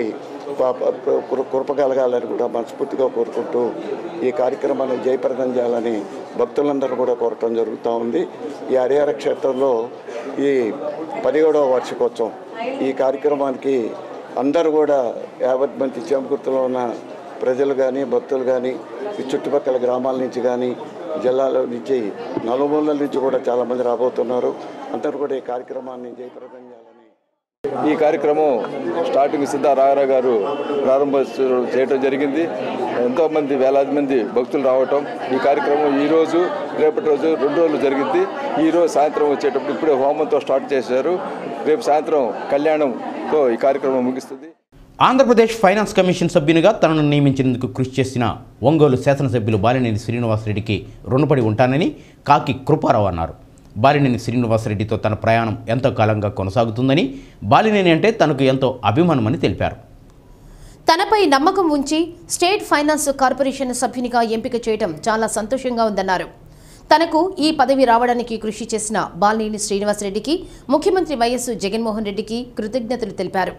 కృప కలగాలని కూడా మనస్ఫూర్తిగా కోరుకుంటూ ఈ కార్యక్రమాన్ని జయప్రదం చేయాలని భక్తులందరూ కూడా కోరటం జరుగుతూ ఉంది. ఈ హరిహర క్షేత్రంలో ఈ పదిహేడవ వార్షికోత్సవం ఈ కార్యక్రమానికి అందరూ కూడా యావత్ మంది చేమకుర్తిలో ఉన్న ప్రజలు కానీ భక్తులు కానీ ఈ చుట్టుపక్కల గ్రామాల నుంచి కానీ జిల్లాల నుంచి నలుమూలల నుంచి కూడా చాలామంది రాబోతున్నారు. అందరూ కూడా ఈ కార్యక్రమాన్ని జయప్రదం చేయాలని ఈ కార్యక్రమం స్టార్టింగ్ సిద్ధ రాఘరావు గారు ప్రారంభం చేయడం జరిగింది. ఎంతోమంది వేలాది మంది భక్తులు రావటం, ఈ కార్యక్రమం ఈరోజు రేపటి రోజు రెండు రోజులు జరిగింది. ఈరోజు సాయంత్రం వచ్చేటప్పుడు ఇప్పుడే హోమంతో స్టార్ట్ చేశారు. రేపు సాయంత్రం కళ్యాణంతో ఈ కార్యక్రమం ముగిస్తుంది. ఆంధ్రప్రదేశ్ ఫైనాన్స్ కమిషన్ సభ్యునిగా తనను నియమించేందుకు కృషి చేసిన ఒంగోలు శాసనసభ్యులు బాలినేని శ్రీనివాసరెడ్డికి రుణపడి ఉంటానని కాకి కృపారావు అన్నారు. బాలినేని శ్రీనివాసరెడ్డితో తన ప్రయాణం ఎంతో కాలంగా కొనసాగుతుందని, బాలినేని అంటే తనకు ఎంతో అభిమానమని తెలిపారు. తనపై నమ్మకం ఉంచి స్టేట్ ఫైనాన్స్ కార్పొరేషన్ సభ్యునిగా ఎంపిక చేయడం చాలా సంతోషంగా ఉందన్నారు. తనకు ఈ పదవి రావడానికి కృషి చేసిన బాలినేని శ్రీనివాసరెడ్డికి ముఖ్యమంత్రి వైఎస్ జగన్మోహన్ రెడ్డికి కృతజ్ఞతలు తెలిపారు.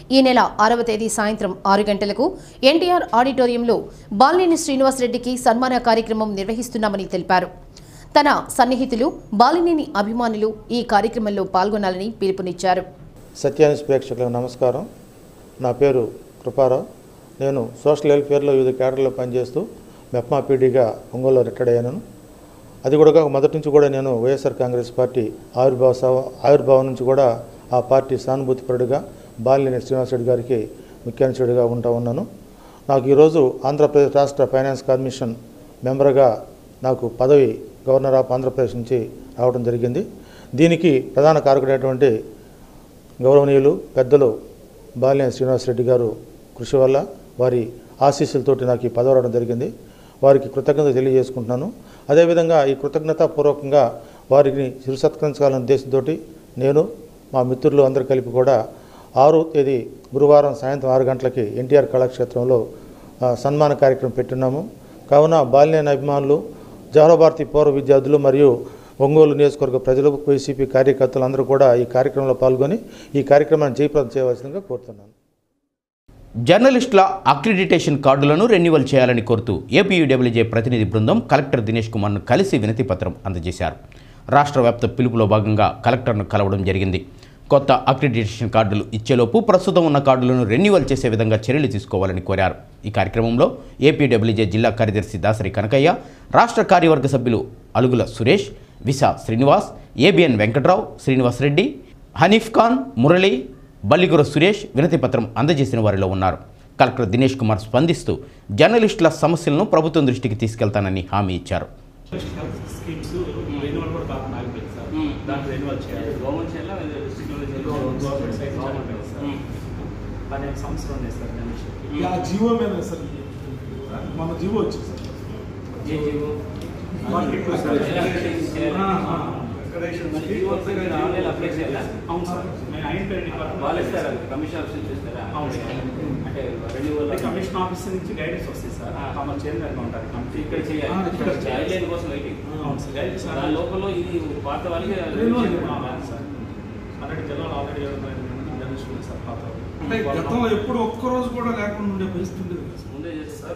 ఈ నెల ఆరవ తేదీ సాయంత్రం ఆరు గంటలకు ఎన్టీఆర్ ఆడిటోరియంలో బాలినేని శ్రీనివాసరెడ్డికి సన్మాన కార్యక్రమం నిర్వహిస్తున్నామని తెలిపారు. తన సన్నిహితులు బాలినేని అభిమానులు ఈ కార్యక్రమంలో పాల్గొనాలని పిలుపునిచ్చారు. సత్యాన్యూస్ ప్రేక్షకులకు నమస్కారం. నా పేరు కృపారావు. నేను సోషల్ వెల్ఫేర్లో వివిధ కేడర్లో పనిచేస్తూ మెప్మా పీడీగా ఒంగోలులో రిటైర్డ్ అయ్యాను. అది కూడా మొదటి నుంచి కూడా నేను వైఎస్ఆర్ కాంగ్రెస్ పార్టీ ఆవిర్భావ ఆవిర్భావం నుంచి కూడా ఆ పార్టీ సానుభూతిపరుడుగా బాలినేని శ్రీనివాసరెడ్డి గారికి ముఖ్యాంశుడిగా ఉంటా ఉన్నాను. నాకు ఈరోజు ఆంధ్రప్రదేశ్ రాష్ట్ర ఫైనాన్స్ కమిషన్ మెంబర్గా నాకు పదవి గవర్నర్ ఆఫ్ ఆంధ్రప్రదేశ్ నుంచి రావడం జరిగింది. దీనికి ప్రధాన కారకుడైనటువంటి గౌరవనీయులు పెద్దలు బాలినేని శ్రీనివాసరెడ్డి గారు కృషి వల్ల వారి ఆశీస్సులతోటి నాకు ఈ పదవి రావడం జరిగింది. వారికి కృతజ్ఞత తెలియజేసుకుంటున్నాను. అదేవిధంగా ఈ కృతజ్ఞతాపూర్వకంగా వారిని చిరు సత్కరించాలనే ఉద్దేశంతో నేను మా మిత్రులు అందరూ కలిపి కూడా ఆరో తేదీ గురువారం సాయంత్రం ఆరు గంటలకి ఎన్టీఆర్ కళాక్షేత్రంలో సన్మాన కార్యక్రమం పెట్టున్నాము. కావున బాలినేని అభిమానులు, జవహర్ పూర్వ విద్యార్థులు మరియు ఒంగోలు నియోజకవర్గ ప్రజలు, వైసీపీ కార్యకర్తలు అందరూ కూడా ఈ కార్యక్రమంలో పాల్గొని ఈ కార్యక్రమాన్ని జయప్రదం చేయవలసిందిగా కోరుతున్నాను. జర్నలిస్టుల అక్రిడిటేషన్ కార్డులను రెన్యువల్ చేయాలని కోరుతూ ఏపీయూడబ్ల్యూజే ప్రతినిధి బృందం కలెక్టర్ దినేష్ కుమార్ను కలిసి వినతి పత్రం అందజేశారు. రాష్ట్ర వ్యాప్త పిలుపులో భాగంగా కలెక్టర్ను కలవడం జరిగింది. కొత్త అక్రిడిటేషన్ కార్డులు ఇచ్చేలోపు ప్రస్తుతం ఉన్న కార్డులను రెన్యువల్ చేసే విధంగా చర్యలు తీసుకోవాలని కోరారు. ఈ కార్యక్రమంలో ఏపీడబ్ల్యూజే జిల్లా కార్యదర్శి దాసరి కనకయ్య, రాష్ట్ర కార్యవర్గ సభ్యులు అలుగుల సురేష్, విసా శ్రీనివాస్, ఏబిఎన్ వెంకట్రావు, శ్రీనివాస్ రెడ్డి, హనీఫ్ ఖాన్, మురళి, బల్లిగుర సురేష్ వినతి పత్రం అందజేసిన వారిలో ఉన్నారు. కలెక్టర్ దినేష్ కుమార్ స్పందిస్తూ జర్నలిస్టుల సమస్యలను ప్రభుత్వం దృష్టికి తీసుకెళ్తానని హామీ ఇచ్చారు. జీవో మీద సార్ మన జీవో వచ్చింది సార్. అవును సార్. కమిషన్ ఆఫీసర్ నుంచి గైడెన్స్ వస్తుంది సార్. తమ చైర్మన్ ఉంటారు ఇక్కడ చేయాలి కోసం వెయిటింగ్. లోపల ఇది పాత వాళ్ళకి సార్ అలాంటి జిల్లాలో ఆల్రెడీ జర్నలిస్ట్ సార్ పాత అంటే గతంలో ఎప్పుడు ఒక్కరోజు కూడా లేకుండా ఉండే పరిస్థితి ఉండేది ముందే సార్.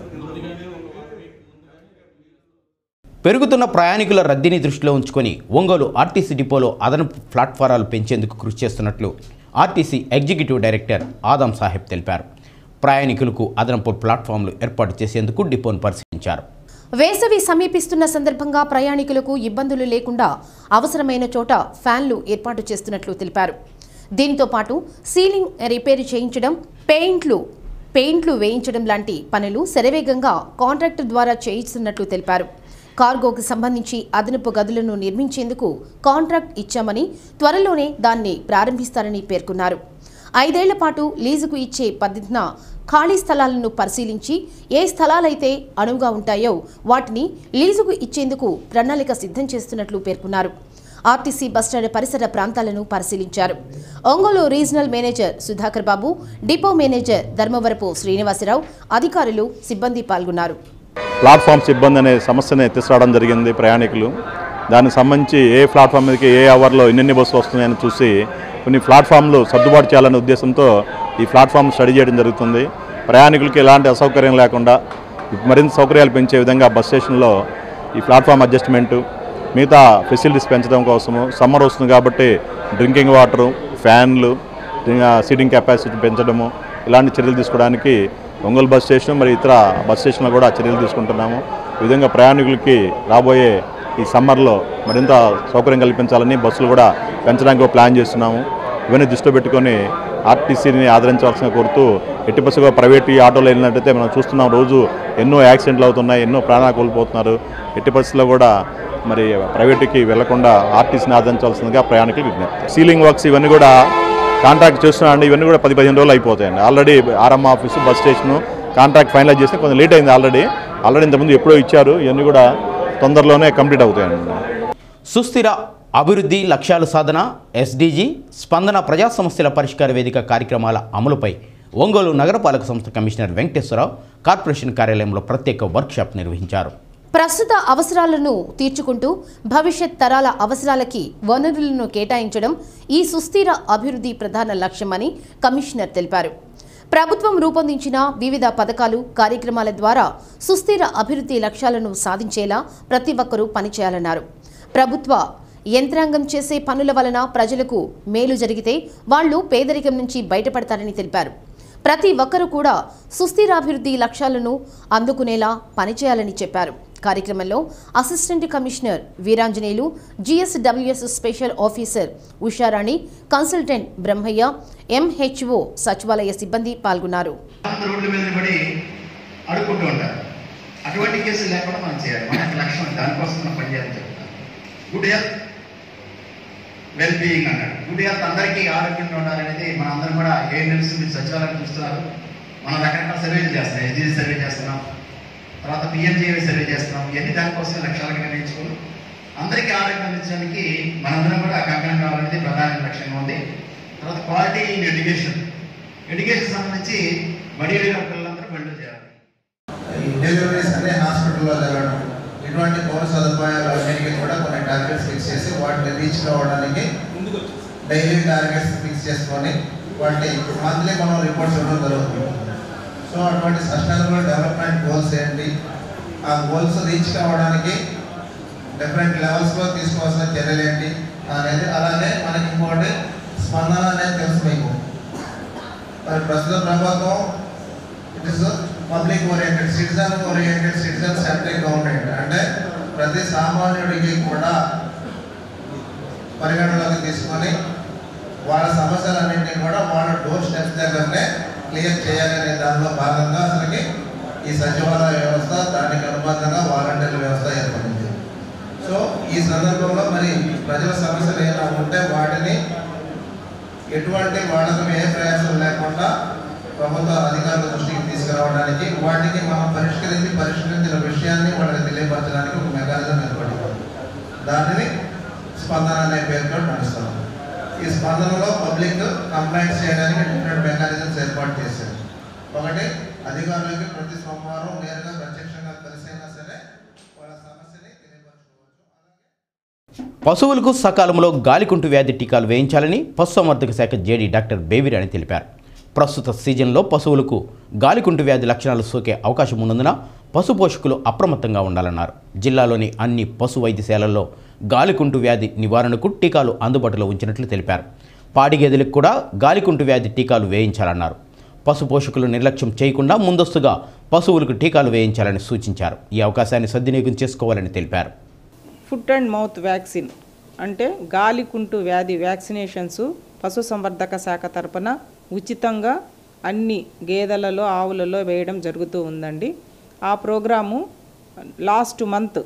పెరుగుతున్న ప్రయాణికుల రద్దీని దృష్టిలో ఉంచుకొని ఒంగోలు ఆర్టీసీ డిపోలో అదనపు ప్లాట్ఫారాలు పెంచేందుకు కృషి చేస్తున్నట్లు RTC executive director Adam Saheb తెలిపారు. ప్రయాణికులకు అదనపు ప్లాట్ఫామ్లు ఏర్పాటు చేసేందుకు డిపోను పరిశీలించారు. వేసవి సమీపిస్తున్న సందర్భంగా ప్రయాణికులకు ఇబ్బందులు లేకుండా అవసరమైన చోట ఫ్యాన్లు ఏర్పాటు చేస్తున్నట్లు తెలిపారు. దీంతో పాటు సీలింగ్ రిపేర్ చేయించడం, పెయింట్లు పెయింట్లు వేయించడం లాంటి పనులు శరవేగంగా కాంట్రాక్టర్ ద్వారా చేయిస్తున్నట్లు తెలిపారు. కార్గోకు సంబంధించి అదనపు గదులను నిర్మించేందుకు కాంట్రాక్ట్ ఇచ్చామని, త్వరలోనే దాన్ని ప్రారంభిస్తారని పేర్కొన్నారు. ఐదేళ్ల పాటు లీజుకు ఇచ్చే పద్ధతిన ఖాళీ స్థలాలను పరిశీలించి ఏ స్థలాలైతే అనువుగా ఉంటాయో వాటిని లీజుకు ఇచ్చేందుకు ప్రణాళిక సిద్ధం చేస్తున్నట్లు పేర్కొన్నారు. ఆర్టీసీ బస్టాండ్ పరిసర ప్రాంతాలను పరిశీలించారు. Ongole regional manager Sudhakar Babu, depot manager Dharmavarapu Srinivasa Rao, అధికారులు, సిబ్బంది పాల్గొన్నారు. ప్లాట్ఫామ్ సిబ్బంది అనే సమస్యని తీసుకురావడం జరిగింది. ప్రయాణికులు దానికి సంబంధించి ఏ ప్లాట్ఫామ్ మీదకి ఏ అవర్లో ఎన్నెన్ని బస్సులు వస్తున్నాయని చూసి కొన్ని ప్లాట్ఫామ్లు సర్దుబాటు చేయాలనే ఉద్దేశంతో ఈ ప్లాట్ఫామ్ స్టడీ చేయడం జరుగుతుంది. ప్రయాణికులకి ఎలాంటి అసౌకర్యం లేకుండా మరింత సౌకర్యాలు పెంచే విధంగా బస్ స్టేషన్లో ఈ ప్లాట్ఫామ్ అడ్జస్ట్మెంటు, మిగతా ఫెసిలిటీస్ పెంచడం కోసము సమ్మర్ వస్తుంది కాబట్టి డ్రింకింగ్ వాటరు, ఫ్యాన్లు, సీటింగ్ కెపాసిటీ పెంచడము ఇలాంటి చర్యలు తీసుకోవడానికి ఒంగోలు బస్ స్టేషన్ మరి ఇతర బస్ స్టేషన్లో కూడా చర్యలు తీసుకుంటున్నాము. ఈ విధంగా ప్రయాణికులకి రాబోయే ఈ సమ్మర్లో మరింత సౌకర్యం కల్పించాలని బస్సులు కూడా పెంచడానికి ప్లాన్ చేస్తున్నాము. ఇవన్నీ దృష్టిలో పెట్టుకొని ఆర్టీసీని ఆదరించవలసిన కోరుతూ ఎట్టి బస్సుగా ప్రైవేట్ ఆటోలో వెళ్ళినట్టయితే మనం చూస్తున్నాం రోజు ఎన్నో యాక్సిడెంట్లు అవుతున్నాయి, ఎన్నో ప్రాణాలు కోల్పోతున్నారు. ఎట్టి పరిస్థితుల్లో కూడా మరి ప్రైవేట్కి వెళ్లకుండా ఆర్టీసీని ఆదరించాల్సిందిగా ప్రయాణికులు విజ్ఞప్తి. సీలింగ్ వర్క్స్ ఇవన్నీ కూడా కాంట్రాక్ట్ చేస్తున్నామండి. ఇవన్నీ కూడా పది పదిహేను రోజులు అయిపోతాయండి. Already RM office, bus station contract finalise చేస్తే కొంచెం లేట్ అయింది. ఆల్రెడీ ఆల్రెడీ ఇంతకుముందు ఎప్పుడో ఇచ్చారు. ఇవన్నీ కూడా తొందరలోనే కంప్లీట్ అవుతాయండి. సుస్థిర అభివృద్ధి లక్ష్యాల సాధన, ఎస్డీజీ, స్పందన ప్రజా సమస్యల పరిష్కార వేదిక కార్యక్రమాల అమలుపై ఒంగోలు నగరపాలక సంస్థ కమిషనర్ వెంకటేశ్వరరావు కార్పొరేషన్ కార్యాలయంలో ప్రత్యేక వర్క్షాప్ నిర్వహించారు. ప్రస్తుత అవసరాలను తీర్చుకుంటూ భవిష్యత్ తరాల అవసరాలకి వనరులను కేటాయించడం ఈ సుస్థిర అభివృద్ధి ప్రధాన లక్ష్యమని కమిషనర్ తెలిపారు. ప్రభుత్వం రూపొందించిన వివిధ పథకాలు కార్యక్రమాల ద్వారా సుస్థిర అభివృద్ధి లక్ష్యాలను సాధించేలా ప్రతి ఒక్కరూ పనిచేయాలన్నారు. ప్రభుత్వ యంత్రాంగం చేసే పనుల వలన ప్రజలకు మేలు జరిగితే వాళ్లు పేదరికం నుంచి బయటపడతారని తెలిపారు. ప్రతి ఒక్కరూ కూడా సుస్థిరాభివృద్ధి లక్ష్యాలను అందుకునేలా పనిచేయాలని చెప్పారు. కార్యక్రమంలో assistant commissioner Veeranjaneyulu, GSWS special officer Usharani, consultant Brahmaiah, MHO సచివాలయ సిబ్బంది పాల్గొన్నారు. రోడ్ల మీద పడి అడుక్కుంటూ ఉంటారు. అటువంటి కేసులు లేకుండా మనం చేయాలి. మనకి లక్ష్యం దానికోసం మనం పనిచేయాలని చెప్తాం. గుడ్ హెల్త్ వెల్ బీయింగ్ అన్నాడు. గుడ్ హెల్త్ అందరికీ ఆరోగ్యంగా ఉండాలనేది మన అందరం కూడా ఏ నిమిషం మీరు సచివాలయం చూస్తున్నారు. మనం రకరకాల సర్వేలు చేస్తున్నాం. ఎస్డీజీ సర్వే చేస్తున్నాం, తర్వాత పిఎంజీఏ సర్వే చేస్తున్నాం. ఇవన్నీ దానికోసం లక్ష్యాలుగా నిర్ణయించుకుని అందరికీ ఆరోగ్యం అందించడానికి మనందరం కూడా కంకణం కావాలనేది ప్రధాన లక్ష్యంగా ఉంది. తర్వాత క్వాలిటీ ఇన్ ఎడ్యుకేషన్ ఎడ్యుకేషన్ సంబంధించి బడి పిల్లలందరూ బడిలో చేయాలి. ఈ డెలివరీస్ అనే హాస్పిటల్లో జరగడం, ఇటువంటి పౌర సదుపాయాలు అన్నిటికీ కూడా కొన్ని టార్గెట్స్ ఫిక్స్ చేసి వాటిని రీచ్ కావడానికి డైలీ టార్గెట్స్ ఫిక్స్ చేసుకొని వాటి మంత్లీ మనం రిపోర్ట్స్ ఇవ్వడం జరుగుతుంది. సో అటువంటి సస్టైనబుల్ డెవలప్మెంట్ గోల్స్ ఏంటి, ఆ గోల్స్ రీచ్ కావడానికి డిఫరెంట్ లెవెల్స్లో తీసుకోవాల్సిన చర్యలు ఏంటి అనేది. అలాగే మనకి ఇంకోటి స్పందన అనేది తెలుసు మీకు. మరి ప్రస్తుత ప్రభుత్వం it is public oriented, citizen oriented, citizen centric government. అంటే ప్రతి సామాన్యుడికి కూడా పరిగణలోకి తీసుకొని వాళ్ళ సమస్యలన్నింటినీ కూడా వాళ్ళ డోర్ స్టెప్స్ దగ్గరనే క్లియర్ చేయాలనే దానిలో భాగంగా అసలుకి ఈ సచివాలయ వ్యవస్థ, దానికి అనుబంధంగా వాలంటీర్ల వ్యవస్థ ఏర్పడింది. సో ఈ సందర్భంలో మరి ప్రజల సమస్యలు ఏమైనా ఉంటే వాటిని ఎటువంటి వాళ్ళకు ఏ ప్రయాసం లేకుండా ప్రభుత్వ అధికారుల దృష్టికి తీసుకురావడానికి, వాటికి మనం పరిష్కరించి పరిష్కరించిన విషయాన్ని వాళ్ళకి తెలియపరచడానికి ఒక మెకానిజం ఏర్పడింది. దానిని స్పందన అనే పేరుతో నడుస్తాం. ఈ స్పందనలో పబ్లిక్ కంప్లైంట్స్ చేయడానికి డిఫరెంట్ మెకానిజమ్స్ ఏర్పాటు చేశారు. ఒకటి, అధికారులకి ప్రతి సోమవారం నేరుగా ప్రత్యక్షంగా కలిసైనా సరే వాళ్ళ సమస్యని తెలియపరచుకోవచ్చు. పశువులకు సకాలంలో గాలికుంటు వ్యాధి టీకాలు వేయించాలని పశుసంవర్ధక శాఖ జేడీ డాక్టర్ బేబిరాణి తెలిపారు. ప్రస్తుత సీజన్లో పశువులకు గాలికుంటు వ్యాధి లక్షణాలు సోకే అవకాశం ఉన్నందున పశు పోషకులు అప్రమత్తంగా ఉండాలన్నారు. జిల్లాలోని అన్ని పశు వైద్యశాలల్లో గాలికుంటు వ్యాధి నివారణకు టీకాలు అందుబాటులో ఉంచినట్లు తెలిపారు. పాడి గేదెలకు కూడా గాలికుంటు వ్యాధి టీకాలు వేయించాలన్నారు. పశు పోషకులు నిర్లక్ష్యం చేయకుండా ముందస్తుగా పశువులకు టీకాలు వేయించాలని సూచించారు. ఈ అవకాశాన్ని సద్వినియోగం చేసుకోవాలని తెలిపారు. ఫుట్ అండ్ మౌత్ వ్యాక్సిన్ అంటే గాలికుంటు వ్యాధి వ్యాక్సినేషన్స్ పశుసంవర్ధక శాఖ తరపున ఉచితంగా అన్ని గేదెలలో ఆవులలో వేయడం జరుగుతూ ఉందండి. ఆ programme last month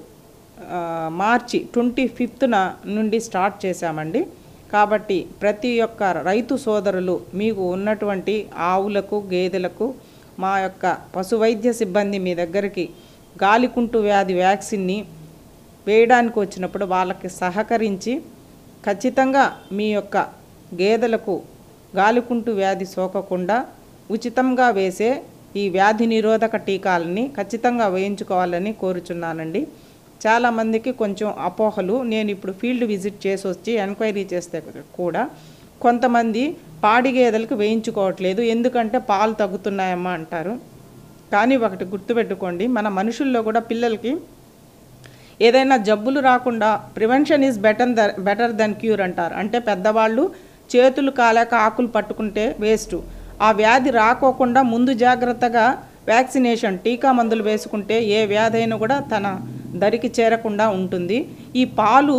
March twenty ఫిఫ్త్న నుండి స్టార్ట్ చేశామండి. కాబట్టి ప్రతి ఒక్క రైతు సోదరులు మీకు ఉన్నటువంటి ఆవులకు గేదెలకు మా యొక్క పశు వైద్య సిబ్బంది మీ దగ్గరికి గాలికుంటు వ్యాధి వ్యాక్సిన్ని వేయడానికి వచ్చినప్పుడు వాళ్ళకి సహకరించి ఖచ్చితంగా మీ యొక్క గేదెలకు గాలికుంటు వ్యాధి సోకకుండా ఉచితంగా వేసే ఈ వ్యాధి నిరోధక టీకాలని ఖచ్చితంగా వేయించుకోవాలని కోరుచున్నానండి. చాలామందికి కొంచెం అపోహలు, నేను ఇప్పుడు ఫీల్డ్ విజిట్ చేసి వచ్చి ఎంక్వైరీ చేస్తే కూడా కొంతమంది పాడి గేదెలకు వేయించుకోవట్లేదు, ఎందుకంటే పాలు తగ్గుతున్నాయమ్మా అంటారు. కానీ ఒకటి గుర్తుపెట్టుకోండి, మన మనుషుల్లో కూడా పిల్లలకి ఏదైనా జబ్బులు రాకుండా prevention is better the better than cure అంటారు. అంటే పెద్దవాళ్ళు చేతులు కాలేక ఆకులు పట్టుకుంటే వేస్ట్, ఆ వ్యాధి రాకోకుండా ముందు జాగ్రత్తగా వ్యాక్సినేషన్ టీకా మందులు వేసుకుంటే ఏ వ్యాధి అయినా కూడా తన దరికి చేరకుండా ఉంటుంది. ఈ పాలు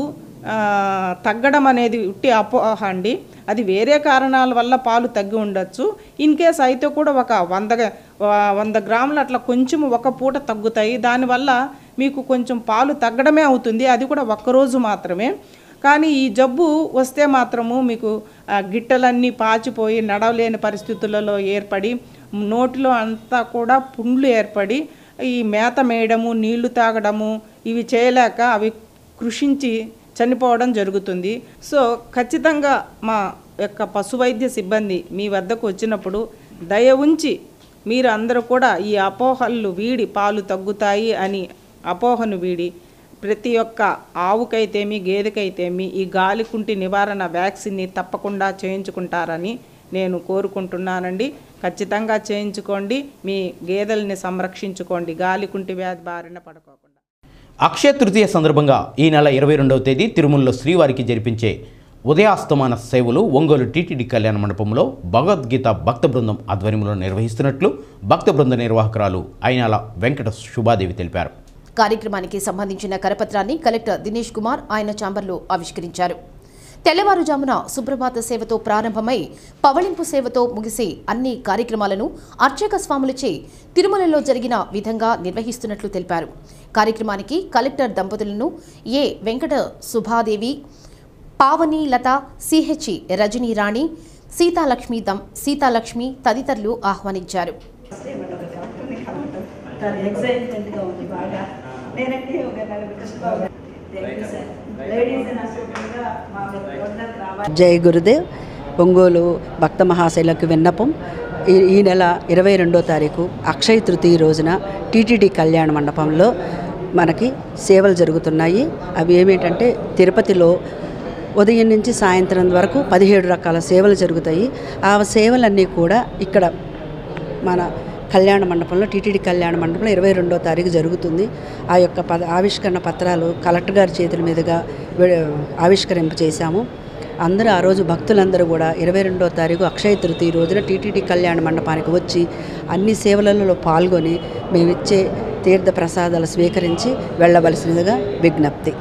తగ్గడం అనేది ఉట్టి అపోహ అండి. అది వేరే కారణాల వల్ల పాలు తగ్గి ఉండొచ్చు. ఇన్ కేస్ అయితే కూడా ఒక వంద వంద గ్రాములు అట్లా కొంచెం ఒక పూట తగ్గుతాయి. దానివల్ల మీకు కొంచెం పాలు తగ్గడమే అవుతుంది, అది కూడా ఒక్కరోజు మాత్రమే. కానీ ఈ జబ్బు వస్తే మాత్రము మీకు గిట్టలన్నీ పాచిపోయి నడవలేని పరిస్థితులలో ఏర్పడి నోటిలో అంతా కూడా పుండ్లు ఏర్పడి ఈ మేత మేయడము, నీళ్లు తాగడము ఇవి చేయలేక అవి కృషించి చనిపోవడం జరుగుతుంది. సో ఖచ్చితంగా మా యొక్క పశువైద్య సిబ్బంది మీ వద్దకు వచ్చినప్పుడు దయ ఉంచి మీరు అందరూ కూడా ఈ అపోహలు వీడి పాలు తగ్గుతాయి అని అపోహను వీడి ప్రతి ఒక్క ఆవుకైతేమి గేదెకైతేమి ఈ గాలికుంటి నివారణ వ్యాక్సిన్ని తప్పకుండా చేయించుకుంటారని నేను కోరుకుంటున్నానండి. ఖచ్చితంగా చేయించుకోండి, మీ గేదెల్ని సంరక్షించుకోండి, గాలికుంటి వ్యాధి బారిన పడుకోకుండా. అక్షయ తృతీయ సందర్భంగా ఈ నెల ఇరవై రెండవ తేదీ తిరుమలలో శ్రీవారికి జరిపించే ఉదయాస్తమాన సేవలు ఒంగోలు టీటీడీ కళ్యాణ మండపంలో భగవద్గీత భక్త బృందం ఆధ్వర్యంలో నిర్వహిస్తున్నట్లు భక్త బృంద నిర్వాహకురాలు అయినాల వెంకట శుభాదేవి తెలిపారు. కార్యక్రమానికి సంబంధించిన కరపత్రాన్ని కలెక్టర్ దినేష్ కుమార్ ఆయన ఛాంబర్లో ఆవిష్కరించారు. తెల్లవారుజామున సుప్రభాత సేవతో ప్రారంభమై పవళింపు సేవతో ముగిసే అన్ని కార్యక్రమాలను అర్చక స్వాములచే తిరుమలలో జరిగిన విధంగా నిర్వహిస్తున్నట్లు తెలిపారు. కార్యక్రమానికి కలెక్టర్ దంపతులను ఏ వెంకట సుభాదేవి, పావని లత, సిహెచ్ రజనీ రాణి, సీతాలక్ష్మి దం సీతాలక్ష్మి తదితరులు ఆహ్వానించారు. జై గురుదేవ్. ఒంగోలు భక్త మహాశైలకు విన్నపం. ఈ ఈ నెల ఇరవై రెండో తారీఖు అక్షయ తృతీయ రోజున టీటీడీ కళ్యాణ మండపంలో మనకి సేవలు జరుగుతున్నాయి. అవి ఏమిటంటే తిరుపతిలో ఉదయం నుంచి సాయంత్రం వరకు పదిహేడు రకాల సేవలు జరుగుతాయి. ఆ సేవలన్నీ కూడా ఇక్కడ మన కళ్యాణ మండపంలో టీటీడీ కళ్యాణ మండపంలో ఇరవై రెండో తారీఖు జరుగుతుంది. ఆ యొక్క పద ఆవిష్కరణ పత్రాలు కలెక్టర్ గారి చేతుల మీదుగా ఆవిష్కరింప చేశాము. అందరూ ఆ రోజు భక్తులందరూ కూడా ఇరవై రెండో తారీఖు అక్షయ తృతీయ రోజున టీటీడీ కళ్యాణ మండపానికి వచ్చి అన్ని సేవలలో పాల్గొని మేమిచ్చే తీర్థ ప్రసాదాలు స్వీకరించి వెళ్ళవలసినదిగా విజ్ఞప్తి.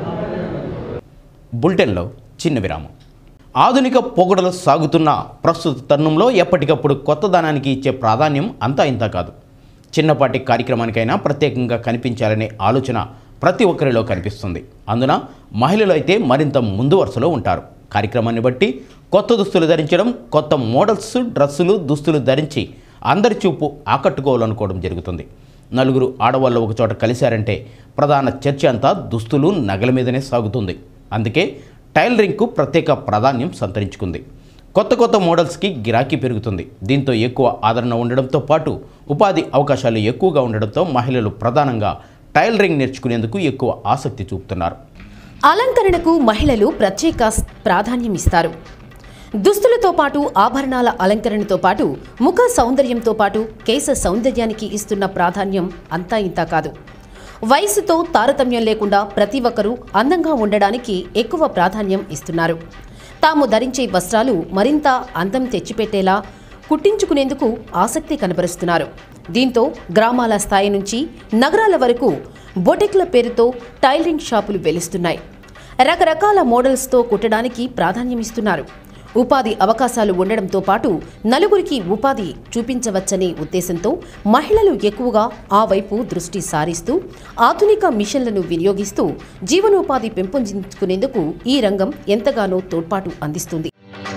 బులెటిన్లో చిన్న విరామం. ఆధునిక పొగడలు సాగుతున్న ప్రస్తుత తరుణంలో ఎప్పటికప్పుడు కొత్త దానానికి ఇచ్చే ప్రాధాన్యం అంతా ఇంత కాదు. చిన్నపాటి కార్యక్రమానికైనా ప్రత్యేకంగా కనిపించాలనే ఆలోచన ప్రతి ఒక్కరిలో కనిపిస్తుంది. అందున మహిళలు అయితే మరింత ముందు వరుసలో ఉంటారు. కార్యక్రమాన్ని బట్టి కొత్త దుస్తులు ధరించడం, కొత్త మోడల్స్ డ్రెస్సులు దుస్తులు ధరించి అందరి చూపు ఆకట్టుకోవాలనుకోవడం జరుగుతుంది. నలుగురు ఆడవాళ్ళు ఒకచోట కలిశారంటే ప్రధాన చర్చ అంతా దుస్తులు నగల మీదనే సాగుతుంది. అందుకే టైలరింగ్కు ప్రత్యేక ప్రాధాన్యం సంతరించుకుంది. కొత్త కొత్త మోడల్స్కి గిరాకీ పెరుగుతుంది. దీంతో ఎక్కువ ఆదరణ ఉండడంతో పాటు ఉపాధి అవకాశాలు ఎక్కువగా ఉండడంతో మహిళలు ప్రధానంగా టైలరింగ్ నేర్చుకునేందుకు ఎక్కువ ఆసక్తి చూపుతున్నారు. అలంకరణకు మహిళలు ప్రత్యేక ప్రాధాన్యం ఇస్తారు. దుస్తులతో పాటు ఆభరణాల అలంకరణతో పాటు ముఖ సౌందర్యంతో పాటు కేశ సౌందర్యానికి ఇస్తున్న ప్రాధాన్యం అంతా ఇంతా కాదు. వయసుతో తారతమ్యం లేకుండా ప్రతి ఒక్కరూ అందంగా ఉండడానికి ఎక్కువ ప్రాధాన్యం ఇస్తున్నారు. తాము ధరించే వస్త్రాలు మరింత అందం తెచ్చిపెట్టేలా కుట్టించుకునేందుకు ఆసక్తి కనబరుస్తున్నారు. దీంతో గ్రామాల స్థాయి నుంచి నగరాల వరకు బొటిక్ల పేరుతో టైలరింగ్ షాపులు వెలుస్తున్నాయి. రకరకాల మోడల్స్తో కుట్టడానికి ప్రాధాన్యం ఇస్తున్నారు. ఉపాధి అవకాశాలు ఉండడంతో పాటు నలుగురికి ఉపాధి చూపించవచ్చనే ఉద్దేశంతో మహిళలు ఎక్కువగా ఆ వైపు దృష్టి సారిస్తూ ఆధునిక మిషన్లను వినియోగిస్తూ జీవనోపాధి పెంపొందించుకునేందుకు ఈ రంగం ఎంతగానో తోడ్పాటు అందిస్తుంది.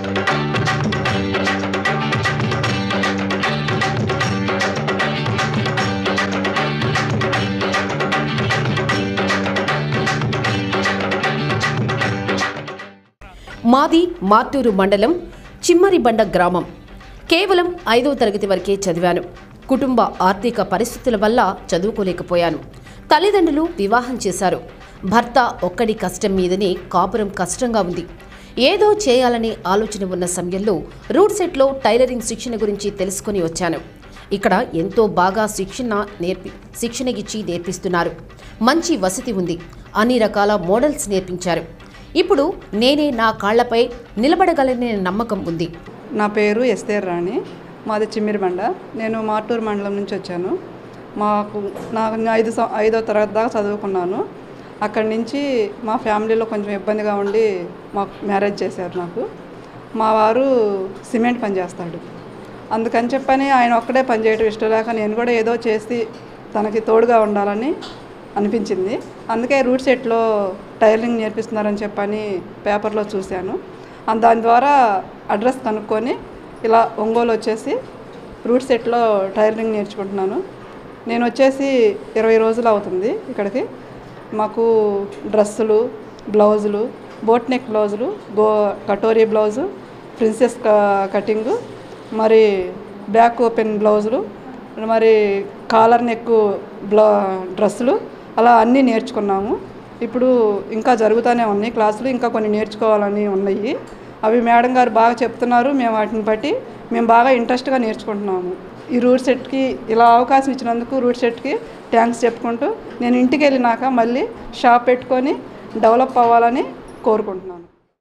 మాది మార్టూరు మండలం చిమ్మరిబండ గ్రామం. కేవలం ఐదవ తరగతి వరకే చదివాను. కుటుంబ ఆర్థిక పరిస్థితుల వల్ల చదువుకోలేకపోయాను. తల్లిదండ్రులు వివాహం చేశారు. భర్త ఒక్కడి కష్టం మీదనే కాపురం కష్టంగా ఉంది. ఏదో చేయాలనే ఆలోచన ఉన్న సమయంలో రూట్ సెట్లో టైలరింగ్ శిక్షణ గురించి తెలుసుకొని వచ్చాను. ఇక్కడ ఎంతో బాగా శిక్షణ నేర్పి శిక్షణ ఇచ్చి నేర్పిస్తున్నారు. మంచి వసతి ఉంది. అన్ని రకాల మోడల్స్ నేర్పించారు. ఇప్పుడు నేనే నా కాళ్లపై నిలబడగలనే నమ్మకం ఉంది. నా పేరు ఎస్తేర్ రాణి. మాది చిమ్మిరిబండ. నేను మార్టూరు మండలం నుంచి వచ్చాను. మాకు నాకు ఐదు ఐదో తరగతి దాకా చదువుకున్నాను. అక్కడి నుంచి మా ఫ్యామిలీలో కొంచెం ఇబ్బందిగా ఉండి మాకు మ్యారేజ్ చేశారు. నాకు మా వారు సిమెంట్ పని చేస్తాడు. అందుకని చెప్పని ఆయన ఒక్కడే పని చేయడం ఇష్టం లేక నేను కూడా ఏదో చేసి తనకి తోడుగా ఉండాలని అనిపించింది. అందుకే రూట్ సెట్లో టైలరింగ్ నేర్పిస్తున్నారని చెప్పని పేపర్లో చూశాను. దాని ద్వారా అడ్రస్ కనుక్కొని ఇలా ఒంగోలు వచ్చేసి రూట్ సెట్లో టైలరింగ్ నేర్చుకుంటున్నాను. నేను వచ్చేసి ఇరవై రోజులు అవుతుంది ఇక్కడికి. మాకు డ్రెస్సులు, బ్లౌజులు, బోట్ నెక్ బ్లౌజులు, గో కటోరీ బ్లౌజు, ప్రిన్సెస్ కటింగు, మరి బ్యాక్ ఓపెన్ బ్లౌజులు, మరి కాలర్ నెక్ బ్లౌ డ్రెస్సులు అలా అన్నీ నేర్చుకున్నాము. ఇప్పుడు ఇంకా జరుగుతూనే ఉన్నాయి క్లాసులు. ఇంకా కొన్ని నేర్చుకోవాలని ఉన్నాయి. అవి మేడం గారు బాగా చెప్తున్నారు. మేము వాటిని బట్టి మేము బాగా ఇంట్రెస్ట్గా నేర్చుకుంటున్నాము. ఈ రూట్ సెట్కి ఇలా అవకాశం ఇచ్చినందుకు రూట్ సెట్కి థ్యాంక్స్ చెప్పుకుంటూ నేను ఇంటికి వెళ్ళినాక మళ్ళీ షాప్ పెట్టుకొని డెవలప్ అవ్వాలని కోరుకుంటున్నాను.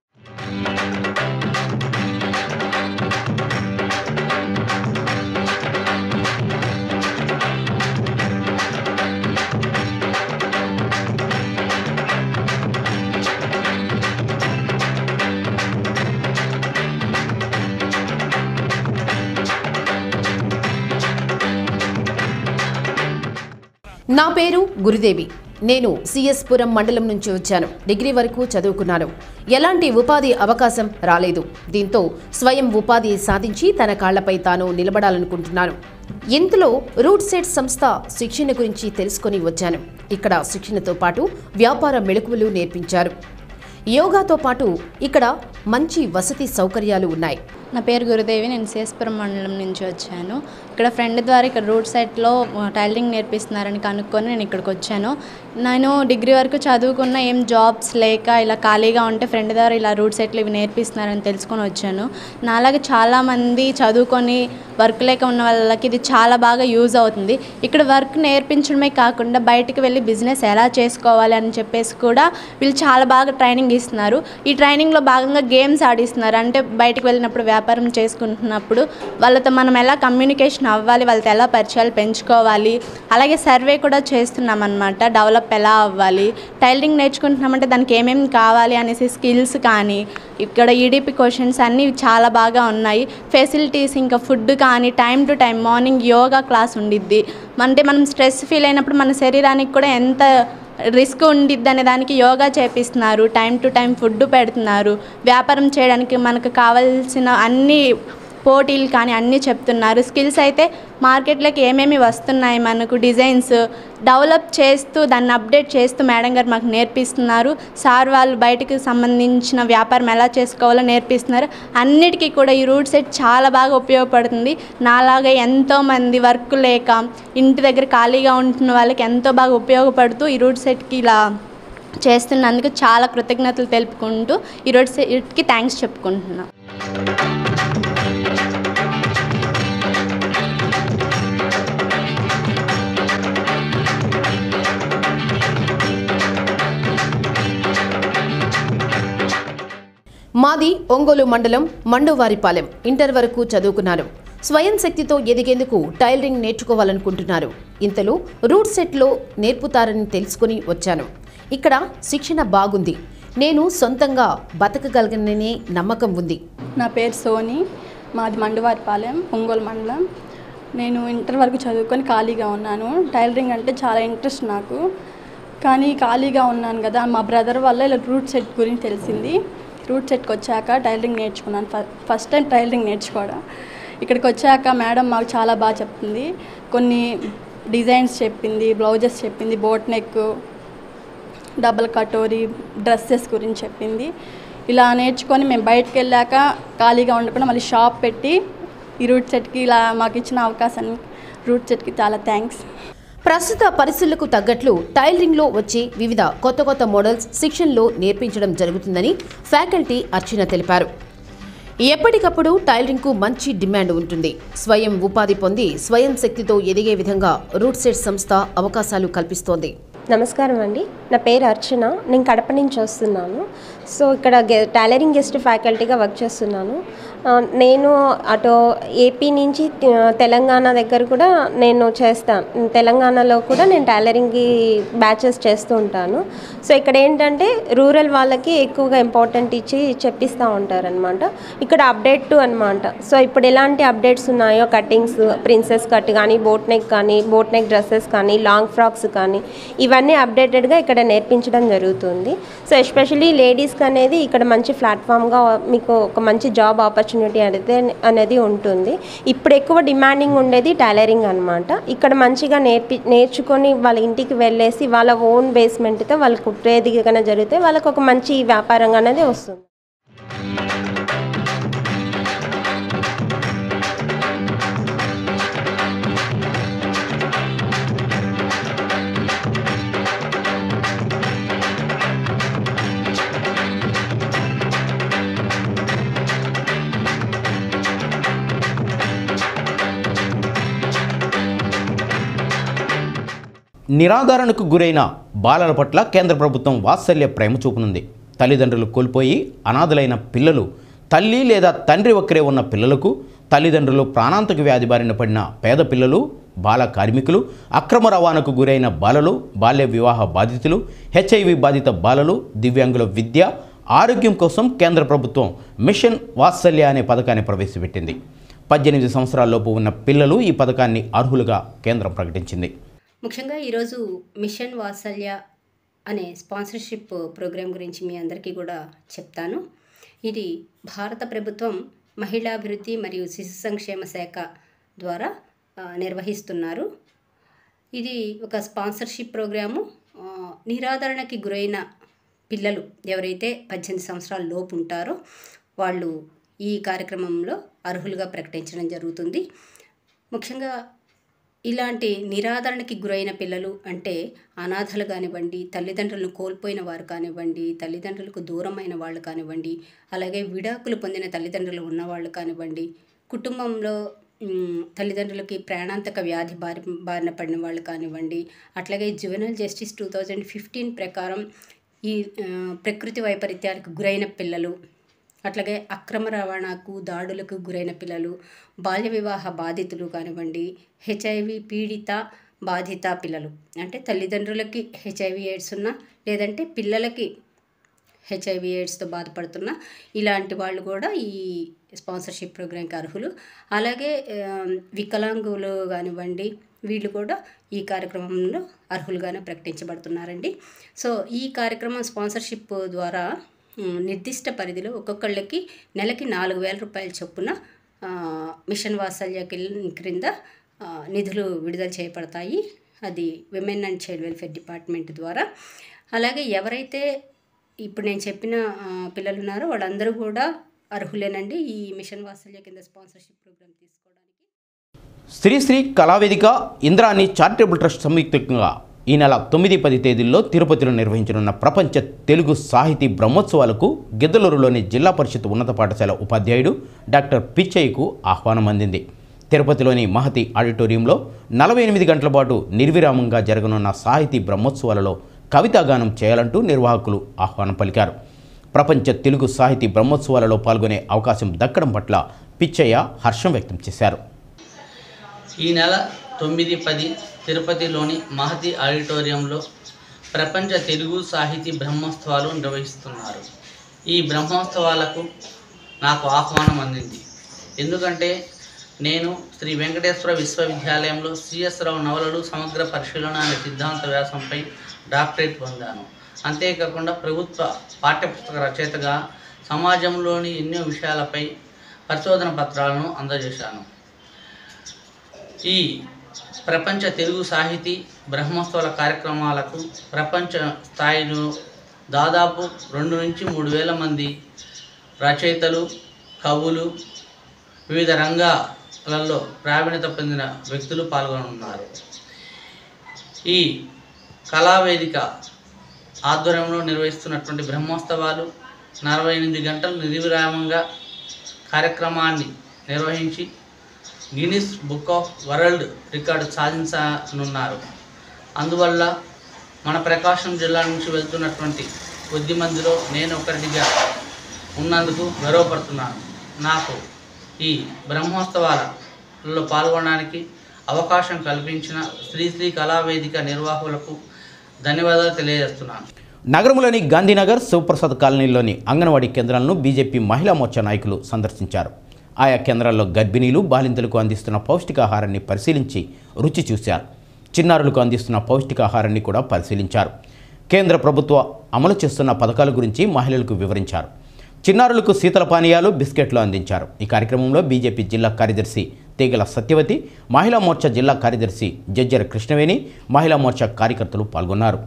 నా పేరు గురుదేవి. నేను సిఎస్పురం మండలం నుంచి వచ్చాను. డిగ్రీ వరకు చదువుకున్నాను. ఎలాంటి ఉపాధి అవకాశం రాలేదు. దీంతో స్వయం ఉపాధి సాధించి తన కాళ్లపై తాను నిలబడాలనుకుంటున్నాను. ఇంతలో రూట్ సెట్ సంస్థ శిక్షణ గురించి తెలుసుకొని వచ్చాను. ఇక్కడ శిక్షణతో పాటు వ్యాపార మెళకువలు నేర్పించారు. యోగాతో పాటు ఇక్కడ మంచి వసతి సౌకర్యాలు ఉన్నాయి. నా పేరు గురుదేవి. నేను సిఎస్పురం మండలం నుంచి వచ్చాను. ఇక్కడ ఫ్రెండ్ ద్వారా ఇక్కడ రూట్ సైట్లో టైలరింగ్ నేర్పిస్తున్నారని కనుక్కొని నేను ఇక్కడికి వచ్చాను. నేను డిగ్రీ వరకు చదువుకున్న ఏం జాబ్స్ లేక ఇలా ఖాళీగా ఉంటే ఫ్రెండ్ ద్వారా ఇలా రూట్ సైట్లు ఇవి నేర్పిస్తున్నారని తెలుసుకొని వచ్చాను. నాలాగే చాలామంది చదువుకొని వర్క్ లేక ఉన్న వాళ్ళకి ఇది చాలా బాగా యూజ్ అవుతుంది. ఇక్కడ వర్క్ నేర్పించడమే కాకుండా బయటికి వెళ్ళి బిజినెస్ ఎలా చేసుకోవాలి అని చెప్పేసి కూడా వీళ్ళు చాలా బాగా ట్రైనింగ్ ఇస్తున్నారు. ఈ ట్రైనింగ్లో భాగంగా గేమ్స్ ఆడిస్తున్నారు. అంటే బయటకు వెళ్ళినప్పుడు వ్యాపారం చేసుకుంటున్నప్పుడు వాళ్ళతో మనం ఎలా కమ్యూనికేషన్ అవ్వాలి, వాళ్ళతో ఎలా పరిచయాలు పెంచుకోవాలి, అలాగే సర్వే కూడా చేస్తున్నాం అన్నమాట. డెవలప్ ఎలా అవ్వాలి, టైలరింగ్ నేర్చుకుంటున్నామంటే దానికి ఏమేమి కావాలి అనేసి స్కిల్స్ కానీ ఇక్కడ ఈడీపీ క్వశ్చన్స్ అన్నీ చాలా బాగా ఉన్నాయి. ఫెసిలిటీస్ ఇంకా ఫుడ్ కానీ time to time morning yoga class ఉండిద్ది. అంటే మనం స్ట్రెస్ ఫీల్ అయినప్పుడు మన శరీరానికి కూడా ఎంత రిస్క్ ఉండిద్ది అనే దానికి యోగా చేపిస్తున్నారు. టైం టు టైం ఫుడ్ పెడుతున్నారు. వ్యాపారం చేయడానికి మనకు కావాల్సిన అన్ని పోటీలు కానీ అన్నీ చెప్తున్నారు. స్కిల్స్ అయితే మార్కెట్లోకి ఏమేమి వస్తున్నాయి, మనకు డిజైన్స్ డెవలప్ చేస్తూ దాన్ని అప్డేట్ చేస్తూ మేడం గారు మాకు నేర్పిస్తున్నారు. సార్ వాళ్ళు బయటకు సంబంధించిన వ్యాపారం ఎలా చేసుకోవాలో నేర్పిస్తున్నారు. అన్నిటికీ కూడా ఈ రూట్ సెట్ చాలా బాగా ఉపయోగపడుతుంది. నాలాగా ఎంతోమంది వర్క్ లేక ఇంటి దగ్గర ఖాళీగా ఉంటున్న వాళ్ళకి ఎంతో బాగా ఉపయోగపడుతూ ఈ రూట్ సెట్కి ఇలా చేస్తున్నందుకు చాలా కృతజ్ఞతలు తెలుపుకుంటూ ఈ రూట్ సెట్కి థ్యాంక్స్ చెప్పుకుంటున్నాను. మాది ఒంగోలు మండలం మండువారిపాలెం. ఇంటర్ వరకు చదువుకున్నాను. స్వయం శక్తితో ఎదిగేందుకు టైలరింగ్ నేర్చుకోవాలనుకుంటున్నారు. ఇంతలో రూట్ సెట్లో నేర్పుతారని తెలుసుకుని వచ్చాను. ఇక్కడ శిక్షణ బాగుంది. నేను సొంతంగా బతకగలగననే నమ్మకం ఉంది. నా పేరు సోని. మాది మండువారిపాలెం, ఒంగోలు మండలం. నేను ఇంటర్ వరకు చదువుకొని ఖాళీగా ఉన్నాను. టైలరింగ్ అంటే చాలా ఇంట్రెస్ట్ నాకు. కానీ ఖాళీగా ఉన్నాను కదా, మా బ్రదర్ వల్ల ఇలా రూట్ సెట్ గురించి తెలిసింది. రూట్ సెట్కి వచ్చాక టైలరింగ్ నేర్చుకున్నాను. ఫస్ట్ టైం టైలరింగ్ నేర్చుకోవడం. ఇక్కడికి వచ్చాక మేడం మాకు చాలా బాగా చెప్తుంది. కొన్ని డిజైన్స్ చెప్పింది, బ్లౌజెస్ చెప్పింది, boat neck, double katori, dresses గురించి చెప్పింది. ఇలా నేర్చుకొని మేము బయటకు వెళ్ళాక ఖాళీగా ఉండకుండా మళ్ళీ షాప్ పెట్టి ఈ రూట్ సెట్కి ఇలా మాకు ఇచ్చిన అవకాశాన్ని రూట్ సెట్కి చాలా థ్యాంక్స్. ప్రస్తుత పరిస్థితులకు తగ్గట్లు టైలరింగ్లో వచ్చే వివిధ కొత్త కొత్త మోడల్స్ శిక్షణలో నేర్పించడం జరుగుతుందని ఫ్యాకల్టీ అర్చన తెలిపారు. ఎప్పటికప్పుడు టైలరింగ్కు మంచి డిమాండ్ ఉంటుంది. స్వయం ఉపాధి పొంది స్వయం శక్తితో ఎదిగే విధంగా రూట్ సెట్ సంస్థ అవకాశాలు కల్పిస్తోంది. నమస్కారం అండి. నా పేరు అర్చన. నేను కడప నుంచి వస్తున్నాను. సో ఇక్కడ టైలరింగ్ గెస్ట్ ఫ్యాకల్టీగా వర్క్ చేస్తున్నాను. నేను అటు ఏపీ నుంచి తెలంగాణ దగ్గర కూడా నేను చేస్తాను. తెలంగాణలో కూడా నేను టైలరింగ్ బ్యాచెస్ చేస్తూ ఉంటాను. సో ఇక్కడ ఏంటంటే రూరల్ వాళ్ళకి ఎక్కువగా ఇంపార్టెంట్ ఇచ్చి చెప్పిస్తూ ఉంటారనమాట. ఇక్కడ అప్డేట్ అనమాట. సో ఇప్పుడు ఎలాంటి అప్డేట్స్ ఉన్నాయో కటింగ్స్, ప్రిన్సెస్ కట్ కానీ, బోట్ నెక్ కానీ, బోట్ నెక్ డ్రెస్సెస్ కానీ, లాంగ్ ఫ్రాక్స్ కానీ ఇవన్నీ అప్డేటెడ్గా ఇక్కడ నేర్పించడం జరుగుతుంది. సో ఎస్పెషల్లీ లేడీస్కి అనేది ఇక్కడ మంచి ప్లాట్ఫామ్గా మీకు ఒక మంచి జాబ్ ఆపర్చునిటీ అనేది అనేది ఉంటుంది. ఇప్పుడు ఎక్కువ డిమాండింగ్ ఉండేది టైలరింగ్ అనమాట. ఇక్కడ మంచిగా నేర్పి నేర్చుకొని వాళ్ళ ఇంటికి వెళ్ళేసి వాళ్ళ ఓన్ బేస్మెంట్తో వాళ్ళకు కుట్టేది కన్నా జరిగితే వాళ్ళకు ఒక మంచి వ్యాపారంగా అనేది వస్తుంది. నిరాధారణకు గురైన బాలల పట్ల కేంద్ర ప్రభుత్వం వాత్సల్య ప్రేమ చూపనుంది. తల్లిదండ్రులు కోల్పోయి అనాథలైన పిల్లలు, తల్లి లేదా తండ్రి ఒక్కరే ఉన్న పిల్లలకు, తల్లిదండ్రులు ప్రాణాంతక వ్యాధి బారిన పడిన పేద పిల్లలు, బాల కార్మికులు, అక్రమ రవాణాకు గురైన బాలలు, బాల్య వివాహ బాధితులు, హెచ్ఐవి బాధిత బాలలు, దివ్యాంగుల విద్య, ఆరోగ్యం కోసం కేంద్ర ప్రభుత్వం మిషన్ వాత్సల్య అనే పథకాన్ని ప్రవేశపెట్టింది. పద్దెనిమిది సంవత్సరాలలోపు ఉన్న పిల్లలు ఈ పథకాన్ని అర్హులుగా కేంద్రం ప్రకటించింది. ముఖ్యంగా ఈరోజు మిషన్ వాత్సల్య అనే స్పాన్సర్షిప్ ప్రోగ్రాం గురించి మీ అందరికీ కూడా చెప్తాను. ఇది భారత ప్రభుత్వం మహిళాభివృద్ధి మరియు శిశు సంక్షేమ శాఖ ద్వారా నిర్వహిస్తున్నారు. ఇది ఒక స్పాన్సర్షిప్ ప్రోగ్రాము. నిరాదరణకి గురైన పిల్లలు ఎవరైతే పద్దెనిమిది సంవత్సరాల లోపు ఉంటారో వాళ్ళు ఈ కార్యక్రమంలో అర్హులుగా ప్రకటించడం జరుగుతుంది. ముఖ్యంగా ఇలాంటి నిరాదరణకి గురైన పిల్లలు అంటే అనాథలు కానివ్వండి, తల్లిదండ్రులను కోల్పోయిన వారు కానివ్వండి, తల్లిదండ్రులకు దూరమైన వాళ్ళు కానివ్వండి, అలాగే విడాకులు పొందిన తల్లిదండ్రులు ఉన్నవాళ్ళు కానివ్వండి, కుటుంబంలో తల్లిదండ్రులకి ప్రాణాంతక వ్యాధి బారి బారిన పడిన వాళ్ళు కానివ్వండి, అట్లాగే juvenile justice two thousand fifteen ప్రకారం ఈ ప్రకృతి వైపరీత్యాలకు గురైన పిల్లలు, అట్లాగే అక్రమ రవాణాకు దాడులకు గురైన పిల్లలు, బాల్య వివాహ బాధితులు కానివ్వండి, హెచ్ఐవి పీడిత బాధిత పిల్లలు అంటే తల్లిదండ్రులకి హెచ్ఐవి ఎయిడ్స్ ఉన్న లేదంటే పిల్లలకి హెచ్ఐవి ఎయిడ్స్తో బాధపడుతున్న ఇలాంటి వాళ్ళు కూడా ఈ స్పాన్సర్షిప్ ప్రోగ్రాంకి అర్హులు. అలాగే వికలాంగులు కానివ్వండి, వీళ్ళు కూడా ఈ కార్యక్రమంలో అర్హులుగానే ప్రకటించబడుతున్నారండి. సో ఈ కార్యక్రమం స్పాన్సర్షిప్ ద్వారా నిర్దిష్ట పరిధిలో ఒక్కొక్కళ్ళకి నెలకి నాలుగు వేల రూపాయల చొప్పున మిషన్ వాత్సల్య క్రింద నిధులు విడుదల చేయబడతాయి. అది women and child welfare department ద్వారా. అలాగే ఎవరైతే ఇప్పుడు నేను చెప్పిన పిల్లలు ఉన్నారో వాళ్ళందరూ కూడా అర్హులేనండి ఈ మిషన్ వాత్సల్య కింద స్పాన్సర్షిప్ ప్రోగ్రామ్ తీసుకోవడానికి. శ్రీశ్రీ కళావేదిక ఇంద్రాణి చారిటబుల్ ట్రస్ట్ సంయుక్తంగా ఈ నెల తొమ్మిది పది తేదీల్లో తిరుపతిలో నిర్వహించనున్న ప్రపంచ తెలుగు సాహితీ బ్రహ్మోత్సవాలకు గిద్దలూరులోని జిల్లా పరిషత్ ఉన్నత పాఠశాల ఉపాధ్యాయుడు డాక్టర్ పిచ్చయ్యకు ఆహ్వానం అందింది. తిరుపతిలోని మహతి ఆడిటోరియంలో నలభై ఎనిమిది గంటల పాటు నిర్విరామంగా జరగనున్న సాహితీ బ్రహ్మోత్సవాలలో కవితాగానం చేయాలంటూ నిర్వాహకులు ఆహ్వానం పలికారు. ప్రపంచ తెలుగు సాహితీ బ్రహ్మోత్సవాలలో పాల్గొనే అవకాశం దక్కడం పట్ల పిచ్చయ్య హర్షం వ్యక్తం చేశారు. ఈ నెల తొమ్మిది పది తిరుపతిలోని మహతి ఆడిటోరియంలో ప్రపంచ తెలుగు సాహితీ బ్రహ్మోత్సవాలు నిర్వహిస్తున్నారు. ఈ బ్రహ్మోత్సవాలకు నాకు ఆహ్వానం అందింది. ఎందుకంటే నేను శ్రీ వెంకటేశ్వర విశ్వవిద్యాలయంలో సిఎస్ రావు నవలలు సమగ్ర పరిశీలన అనే సిద్ధాంత వ్యాసంపై డాక్టరేట్ పొందాను. అంతేకాకుండా ప్రభుత్వ పాఠ్యపుస్తక రచయితగా సమాజంలోని ఎన్నో విషయాలపై పరిశోధన పత్రాలను అందజేశాను. ఈ ప్రపంచ తెలుగు సాహితీ బ్రహ్మోత్సవాల కార్యక్రమాలకు ప్రపంచ స్థాయిలో దాదాపు రెండు నుంచి మూడు వేల మంది రచయితలు, కవులు, వివిధ రంగాలలో ప్రావీణ్యత పొందిన వ్యక్తులు పాల్గొనున్నారు. ఈ కళావేదిక ఆధ్వర్యంలో నిర్వహిస్తున్నటువంటి బ్రహ్మోత్సవాలు నలభై ఎనిమిది గంటలు నిర్విరామంగా కార్యక్రమాన్ని నిర్వహించి Guinness book of world record సాధించనున్నారు. అందువల్ల మన ప్రకాశం జిల్లా నుంచి వెళ్తున్నటువంటి కొద్ది మందిలో నేను ఒకటిగా ఉన్నందుకు గర్వపడుతున్నాను. నాకు ఈ బ్రహ్మోత్సవాలలో పాల్గొనడానికి అవకాశం కల్పించిన శ్రీశ్రీ కళావేదిక నిర్వాహకులకు ధన్యవాదాలు తెలియజేస్తున్నాను. నగరంలోని గాంధీనగర్ శివప్రసాద్ కాలనీలోని అంగన్వాడీ కేంద్రాలను బీజేపీ మహిళా మోర్చా నాయకులు సందర్శించారు. ఆయా కేంద్రాల్లో గర్భిణీలు, బాలింతలకు అందిస్తున్న పౌష్టికాహారాన్ని పరిశీలించి రుచి చూశారు. చిన్నారులకు అందిస్తున్న పౌష్టికాహారాన్ని కూడా పరిశీలించారు. కేంద్ర ప్రభుత్వం అమలు చేస్తున్న పథకాల గురించి మహిళలకు వివరించారు. చిన్నారులకు శీతల పానీయాలు, బిస్కెట్లు అందించారు. ఈ కార్యక్రమంలో బీజేపీ జిల్లా కార్యదర్శి తీగల సత్యవతి, మహిళా మోర్చా జిల్లా కార్యదర్శి జజ్జర కృష్ణవేణి, మహిళా మోర్చా కార్యకర్తలు పాల్గొన్నారు.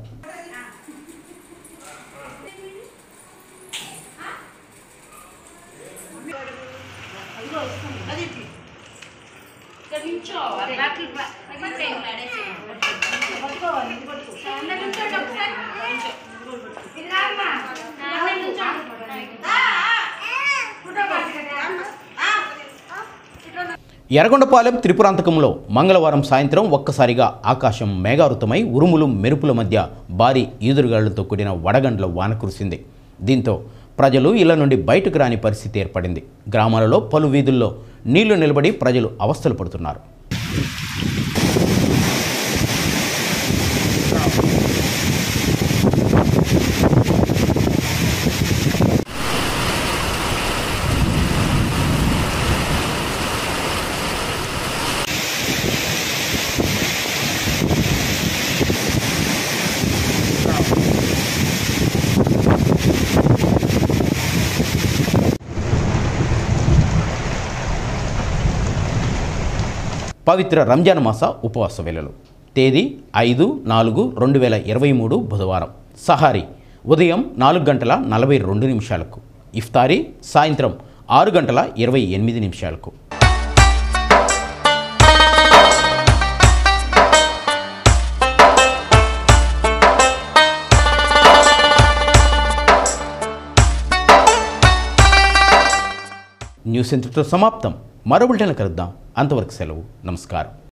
ఎర్రగొండపాలెం త్రిపురాంతకంలో మంగళవారం సాయంత్రం ఒక్కసారిగా ఆకాశం మేఘావృతమై ఉరుములు మెరుపుల మధ్య భారీ ఈదురుగాళ్లతో కూడిన వడగండ్ల వాన కురిసింది. దీంతో ప్రజలు ఇళ్ల నుండి బయటకు రాని పరిస్థితి ఏర్పడింది. గ్రామాలలో పలు వీధుల్లో నీళ్లు నిలబడి ప్రజలు అవస్థలు పడుతున్నారు. పవిత్ర రంజాన్ మాస ఉపవాస వేళలు. తేదీ ఐదు నాలుగు రెండు వేల ఇరవై మూడు బుధవారం. సహారీ ఉదయం నాలుగు గంటల నలభై రెండు నిమిషాలకు. ఇఫ్తారీ సాయంత్రం ఆరు గంటల ఇరవై ఎనిమిది నిమిషాలకు. న్యూస్ ఇంతటితో సమాప్తం. మరో బులెటిన్లో కలుద్దాం. అంతవరకు సెలవు. నమస్కారం.